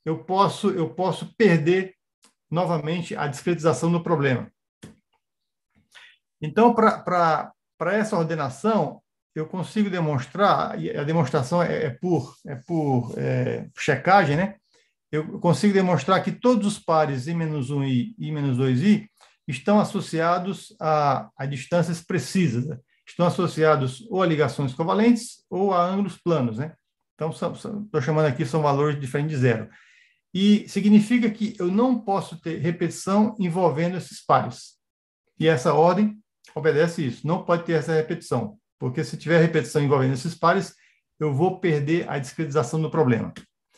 eu posso, eu posso perder novamente a discretização do problema. Então, para essa ordenação, eu consigo demonstrar, e a demonstração é, é por, é por é, checagem, né? Eu consigo demonstrar que todos os pares i menos um i e i menos dois i estão associados a, a distâncias precisas, né? Estão associados ou a ligações covalentes ou a ângulos planos, né? Então, estou chamando aqui, são valores diferentes de zero. E significa que eu não posso ter repetição envolvendo esses pares. E essa ordem obedece isso. Não pode ter essa repetição, porque se tiver repetição envolvendo esses pares, eu vou perder a discretização do problema.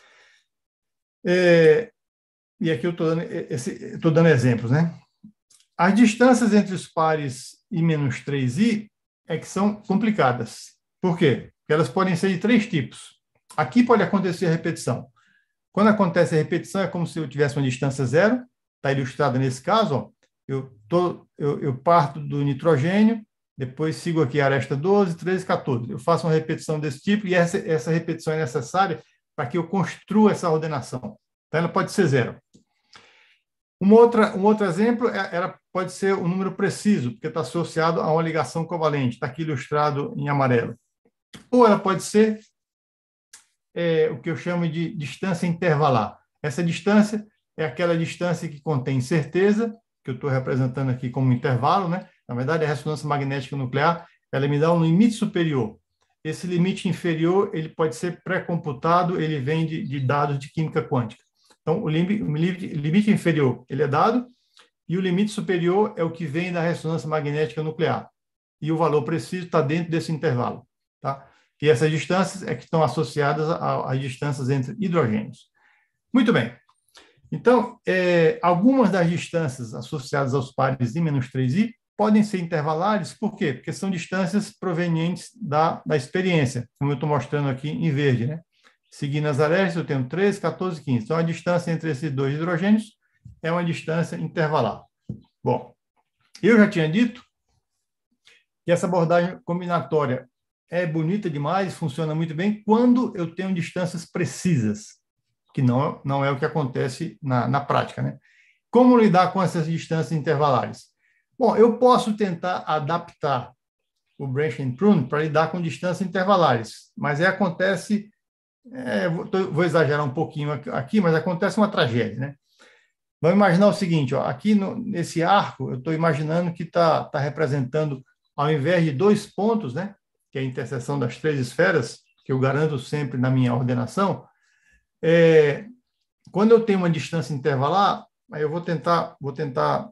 É, e aqui eu estou dando, esse, dando exemplos, né? As distâncias entre os pares i menos três i é que são complicadas. Por quê? Porque elas podem ser de três tipos. Aqui pode acontecer a repetição. Quando acontece a repetição, é como se eu tivesse uma distância zero, está ilustrado nesse caso, ó, eu, tô, eu, eu parto do nitrogênio, depois sigo aqui a aresta doze, treze, quatorze. Eu faço uma repetição desse tipo e essa, essa repetição é necessária para que eu construa essa ordenação. Então, ela pode ser zero. Uma outra, um outro exemplo, é, ela pode ser um número preciso, porque está associado a uma ligação covalente, está aqui ilustrado em amarelo. Ou ela pode ser é, o que eu chamo de distância intervalar. Essa distância é aquela distância que contém certeza, que eu estou representando aqui como intervalo, né? Na verdade, a ressonância magnética nuclear, ela me dá um limite superior. Esse limite inferior, ele pode ser pré-computado, ele vem de, de dados de química quântica. Então, o limite, o limite inferior, ele é dado, e o limite superior é o que vem da ressonância magnética nuclear. E o valor preciso está dentro desse intervalo, tá? E essas distâncias é que estão associadas às distâncias entre hidrogênios. Muito bem. Então, é, algumas das distâncias associadas aos pares i menos três i podem ser intervalares, por quê? Porque são distâncias provenientes da, da experiência, como eu estou mostrando aqui em verde, né? Seguindo as arestas, eu tenho treze, quatorze, quinze. Então, a distância entre esses dois hidrogênios é uma distância intervalar. Bom, eu já tinha dito que essa abordagem combinatória é bonita demais, funciona muito bem quando eu tenho distâncias precisas, que não, não é o que acontece na, na prática, né? Como lidar com essas distâncias intervalares? Bom, eu posso tentar adaptar o branch and prune para lidar com distâncias intervalares, mas aí acontece, é, vou, tô, vou exagerar um pouquinho aqui, mas acontece uma tragédia, né? Vamos imaginar o seguinte, ó, aqui no, nesse arco, eu estou imaginando que está tá representando, ao invés de dois pontos, né, que é a interseção das três esferas, que eu garanto sempre na minha ordenação, é, quando eu tenho uma distância intervalar, aí eu vou tentar, vou tentar,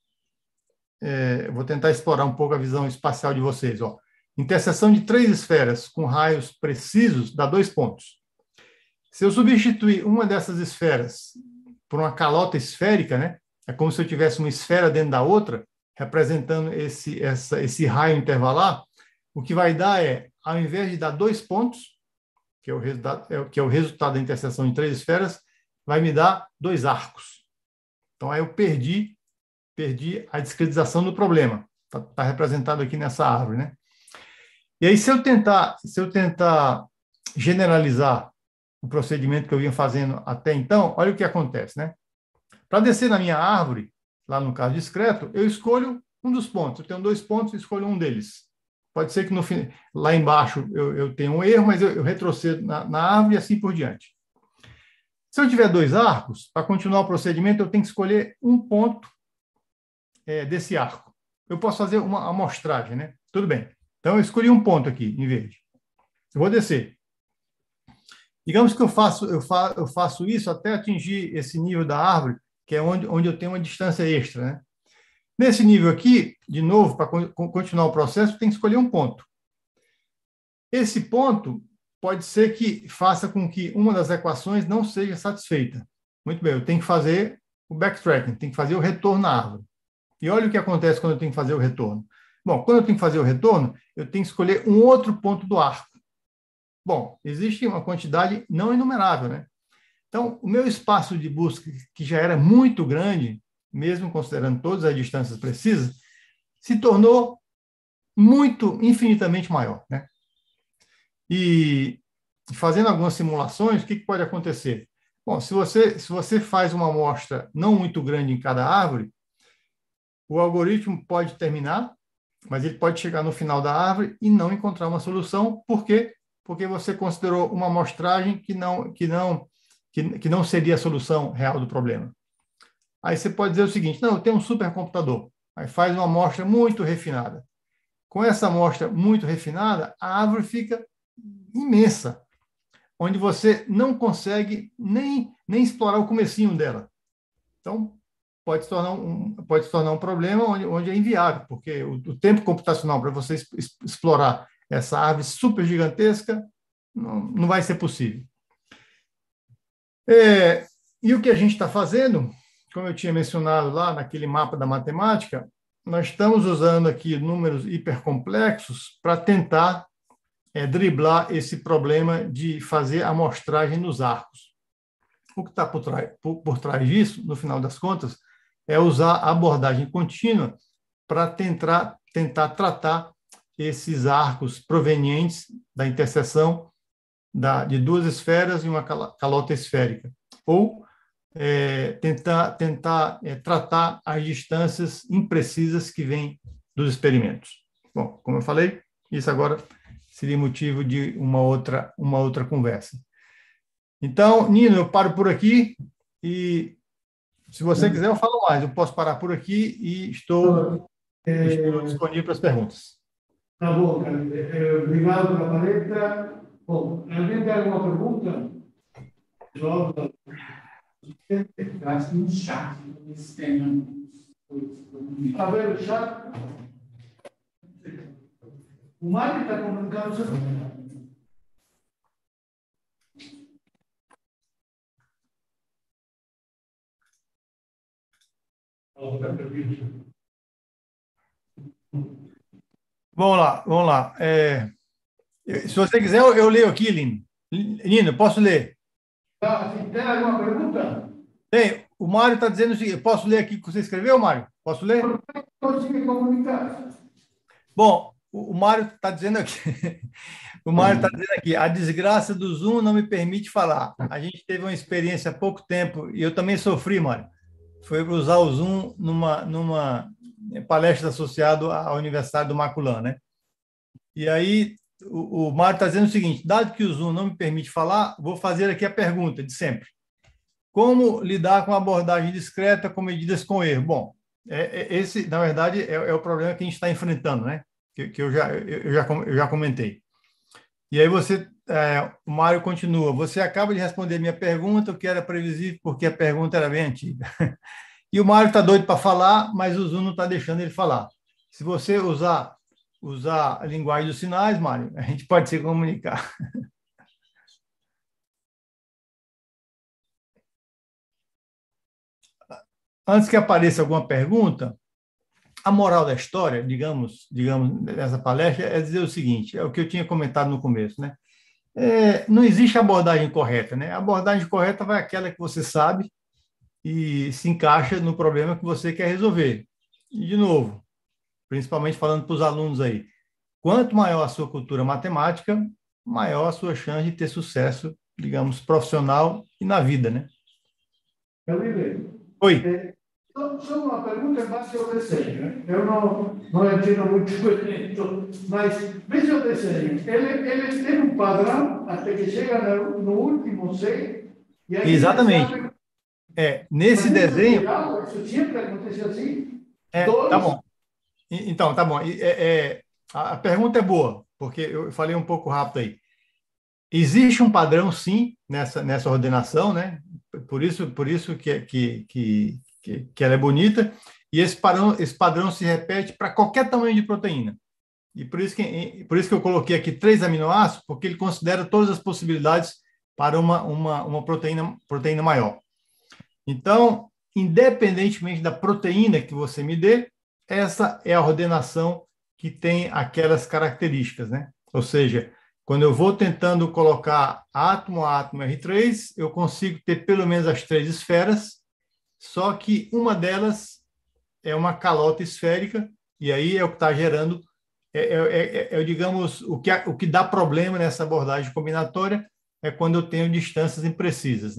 é, vou tentar explorar um pouco a visão espacial de vocês. Ó. Interseção de três esferas com raios precisos dá dois pontos. Se eu substituir uma dessas esferas por uma calota esférica, né, é como se eu tivesse uma esfera dentro da outra, representando esse, essa, esse raio intervalar, o que vai dar é, ao invés de dar dois pontos, que é o resultado, é, que é o resultado da interseção de três esferas, vai me dar dois arcos. Então, aí eu perdi, perdi a discretização do problema. Está tá representado aqui nessa árvore, né? E aí, se eu tentar, se eu tentar generalizar o procedimento que eu vinha fazendo até então, olha o que acontece, né? Para descer na minha árvore, lá no caso discreto, eu escolho um dos pontos. Eu tenho dois pontos, escolho um deles. Pode ser que no fim, lá embaixo eu, eu tenha um erro, mas eu, eu retrocedo na, na árvore e assim por diante. Se eu tiver dois arcos, para continuar o procedimento, eu tenho que escolher um ponto é, desse arco. Eu posso fazer uma amostragem, né? Tudo bem. Então, eu escolhi um ponto aqui, em verde. Eu vou descer. Digamos que eu faço, eu fa, eu faço isso até atingir esse nível da árvore, que é onde, onde eu tenho uma distância extra, né? Nesse nível aqui, de novo, para continuar o processo, tem que escolher um ponto. Esse ponto pode ser que faça com que uma das equações não seja satisfeita. Muito bem, eu tenho que fazer o backtracking, tenho que fazer o retorno à árvore. E olha o que acontece quando eu tenho que fazer o retorno. Bom, quando eu tenho que fazer o retorno, eu tenho que escolher um outro ponto do arco. Bom, existe uma quantidade não enumerável, né? Então, o meu espaço de busca, que já era muito grande, mesmo considerando todas as distâncias precisas, se tornou muito, infinitamente maior, né? E fazendo algumas simulações, o que pode acontecer? Bom, se você, se você faz uma amostra não muito grande em cada árvore, o algoritmo pode terminar, mas ele pode chegar no final da árvore e não encontrar uma solução. Por quê? Porque você considerou uma amostragem que não, que não, que, que não seria a solução real do problema. Aí você pode dizer o seguinte: não, eu tenho um supercomputador. Aí faz uma amostra muito refinada. Com essa amostra muito refinada, a árvore fica imensa, onde você não consegue nem, nem explorar o comecinho dela. Então, pode se tornar um, pode se tornar um problema onde, onde é inviável, porque o, o tempo computacional para você es, explorar essa árvore super gigantesca não, não vai ser possível. É, e o que a gente está fazendo, como eu tinha mencionado lá naquele mapa da matemática, nós estamos usando aqui números hipercomplexos para tentar é, driblar esse problema de fazer amostragem nos arcos. O que está por, por, por trás disso, no final das contas, é usar a abordagem contínua para tentar, tentar tratar esses arcos provenientes da interseção da, de duas esferas e uma calota esférica, ou é, tentar, tentar é, tratar as distâncias imprecisas que vêm dos experimentos. Bom, como eu falei, isso agora seria motivo de uma outra, uma outra conversa. Então, Nino, eu paro por aqui e, se você quiser, eu falo mais. Eu posso parar por aqui e estou, é, estou disponível para as perguntas. Tá bom, cara. Obrigado pela palestra. Bom, alguém tem alguma pergunta? Jovem. Eu acho que no chat eles têm. A ver, o chat. O Mário está comunicando. Vamos lá, vamos lá. É, se você quiser, eu, eu leio aqui, Lino. Lino, posso ler? Tá, tem alguma pergunta? Tem. O Mário está dizendo o seguinte: posso ler aqui o que você escreveu, Mário? Posso ler? Consigo comunicar. Bom, o, o Mário está dizendo aqui. O Mário está dizendo aqui: a desgraça do Zoom não me permite falar. A gente teve uma experiência há pouco tempo, e eu também sofri, Mário. Foi usar o Zoom numa, numa palestra associada à Universidade do Maculã, né? E aí, o, o Mário está dizendo o seguinte: dado que o Zoom não me permite falar, vou fazer aqui a pergunta de sempre. Como lidar com abordagem discreta com medidas com erro? Bom, é, é, esse, na verdade, é, é o problema que a gente está enfrentando, né? Que, que eu, já, eu, já, eu já comentei. E aí você, é, o Mário continua: você acaba de responder minha pergunta, o que era previsível, porque a pergunta era bem antiga. E o Mário está doido para falar, mas o Zoom não está deixando ele falar. Se você usar, usar a linguagem dos sinais, Mário, a gente pode se comunicar. Antes que apareça alguma pergunta, a moral da história, digamos, digamos, nessa palestra, é dizer o seguinte: é o que eu tinha comentado no começo, né? É, não existe abordagem correta, né? A abordagem correta vai aquela que você sabe e se encaixa no problema que você quer resolver. E, de novo, principalmente falando para os alunos aí, quanto maior a sua cultura matemática, maior a sua chance de ter sucesso, digamos, profissional e na vida, né? Oi. É, só uma pergunta em base ao desenho. Eu não, não entendo muito isso, mas veja o desenho. Ele, ele tem um padrão até que chega no, no último C. E aí exatamente. Sabe... É, nesse desenho... Legal, isso sempre aconteceu assim. É, Dois... Tá bom. Então, tá bom. É, é, a pergunta é boa, porque eu falei um pouco rápido aí. Existe um padrão, sim, nessa, nessa ordenação, né? Por isso, por isso que, que, que, que, que ela é bonita, e esse padrão, esse padrão se repete para qualquer tamanho de proteína. E por isso, que, por isso que eu coloquei aqui três aminoácidos, porque ele considera todas as possibilidades para uma, uma, uma proteína, proteína maior. Então, independentemente da proteína que você me dê, essa é a ordenação que tem aquelas características, né? Ou seja, quando eu vou tentando colocar átomo a átomo R três, eu consigo ter pelo menos as três esferas, só que uma delas é uma calota esférica, e aí é o que está gerando, é, é, é, é, digamos, o que, o que dá problema nessa abordagem combinatória é quando eu tenho distâncias imprecisas, né?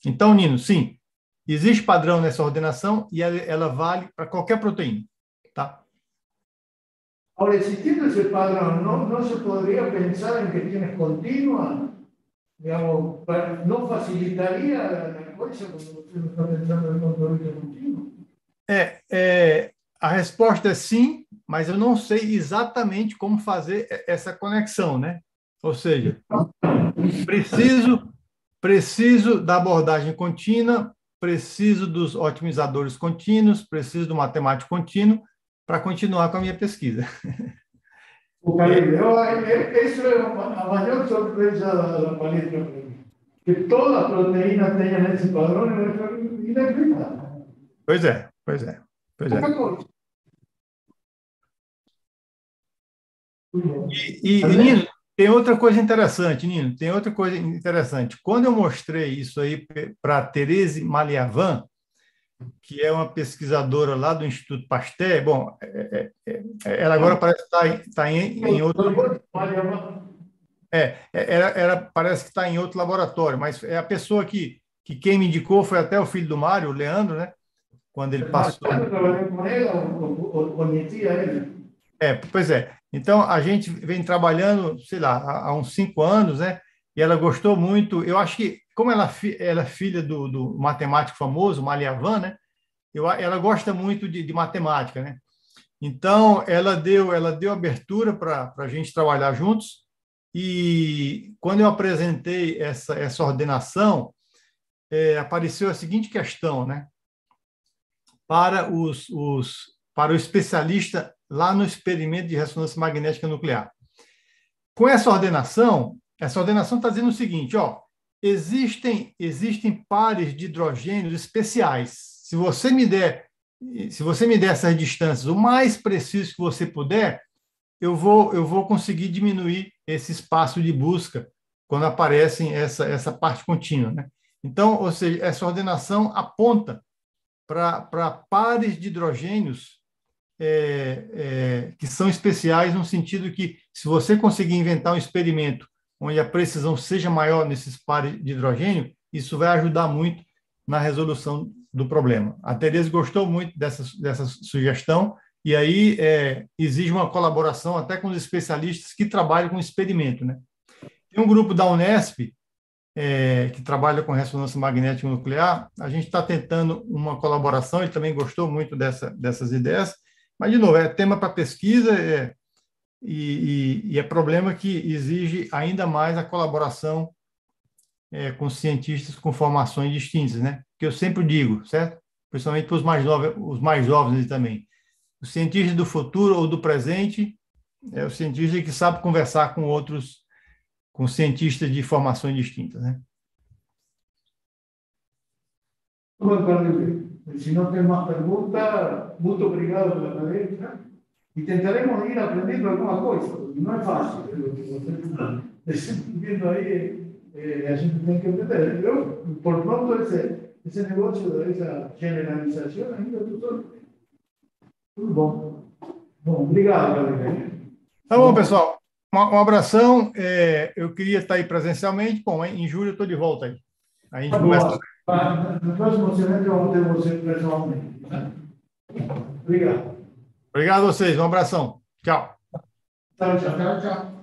Então, Nino, sim, existe padrão nessa ordenação e ela, ela vale para qualquer proteína, tá? Ahora, existiendo ese padrón, ¿no, no se podría pensar en cuestiones continuas? Digamos, para, ¿no facilitaría la cosa cuando usted está pensando en control continuo? É, é, a resposta é sim, mas eu não sei exatamente como fazer essa conexão, né? Ou seja, preciso, preciso da abordagem contínua, preciso dos otimizadores contínuos, preciso do matemático contínuo para continuar com a minha pesquisa. O Caribe, eso es la mayor sorpresa de la palestra para mí. Que todas las proteínas tengan ese padrón y la vida. Pois é, pois é, pois é. E, e, Nino, tem outra coisa interessante, Nino, tem outra coisa interessante. Quando eu mostrei isso aí para a Terese Maliavan, que é uma pesquisadora lá do Instituto Pasteur, bom, é, é, é, ela agora parece estar em, tá em, em outro... É, ela, ela parece que está em outro laboratório, mas é a pessoa que, que quem me indicou foi até o filho do Mário, o Leandro, né? Quando ele passou... É, pois é. Então, a gente vem trabalhando, sei lá, há uns cinco anos, né? E ela gostou muito. Eu acho que, como ela, ela é filha do, do matemático famoso, Maliavan, né? Eu, ela gosta muito de, de matemática, né? Então, ela deu, ela deu abertura para a gente trabalhar juntos. E quando eu apresentei essa, essa ordenação, é, apareceu a seguinte questão, né? Para, os, os, para o especialista lá no experimento de ressonância magnética nuclear. Com essa ordenação, essa ordenação está dizendo o seguinte, ó, existem, existem pares de hidrogênios especiais. Se você me der, se você me der essas distâncias o mais preciso que você puder, eu vou, eu vou conseguir diminuir esse espaço de busca quando aparece essa, essa parte contínua, né? Então, ou seja, essa ordenação aponta para pares de hidrogênios É, é, que são especiais no sentido que, se você conseguir inventar um experimento onde a precisão seja maior nesses pares de hidrogênio, isso vai ajudar muito na resolução do problema. A Terese gostou muito dessa, dessa sugestão e aí é, exige uma colaboração até com os especialistas que trabalham com experimento, né? Tem um grupo da Unesp é, que trabalha com ressonância magnética nuclear, a gente está tentando uma colaboração, ele também gostou muito dessa, dessas ideias. Mas, de novo, é tema para pesquisa é, e, e, e é problema que exige ainda mais a colaboração é, com cientistas com formações distintas, né? Que eu sempre digo, certo? Principalmente para os mais novos, os mais jovens também. O cientista do futuro ou do presente é o cientista que sabe conversar com outros, com cientistas de formações distintas, né? Si no tem más preguntas, muito obrigado pela palestra y tentaremos ir aprendiendo alguma coisa, porque não é fácil, lo que você está viendo aí, eh, a gente tem que aprender. Eu, por pronto, esse, esse negócio, essa generalização, ainda estou tudo bom. Bom, obrigado, Gabriel. Tá bom, pessoal. Um, um abração. É, eu queria estar aí presencialmente. Bom, em julho eu estou de volta aí. A gente começa... No próximo semestre vamos ter você pessoalmente. Obrigado. Obrigado a vocês. Um abração. Tchau. Tchau, tchau. Tchau, tchau.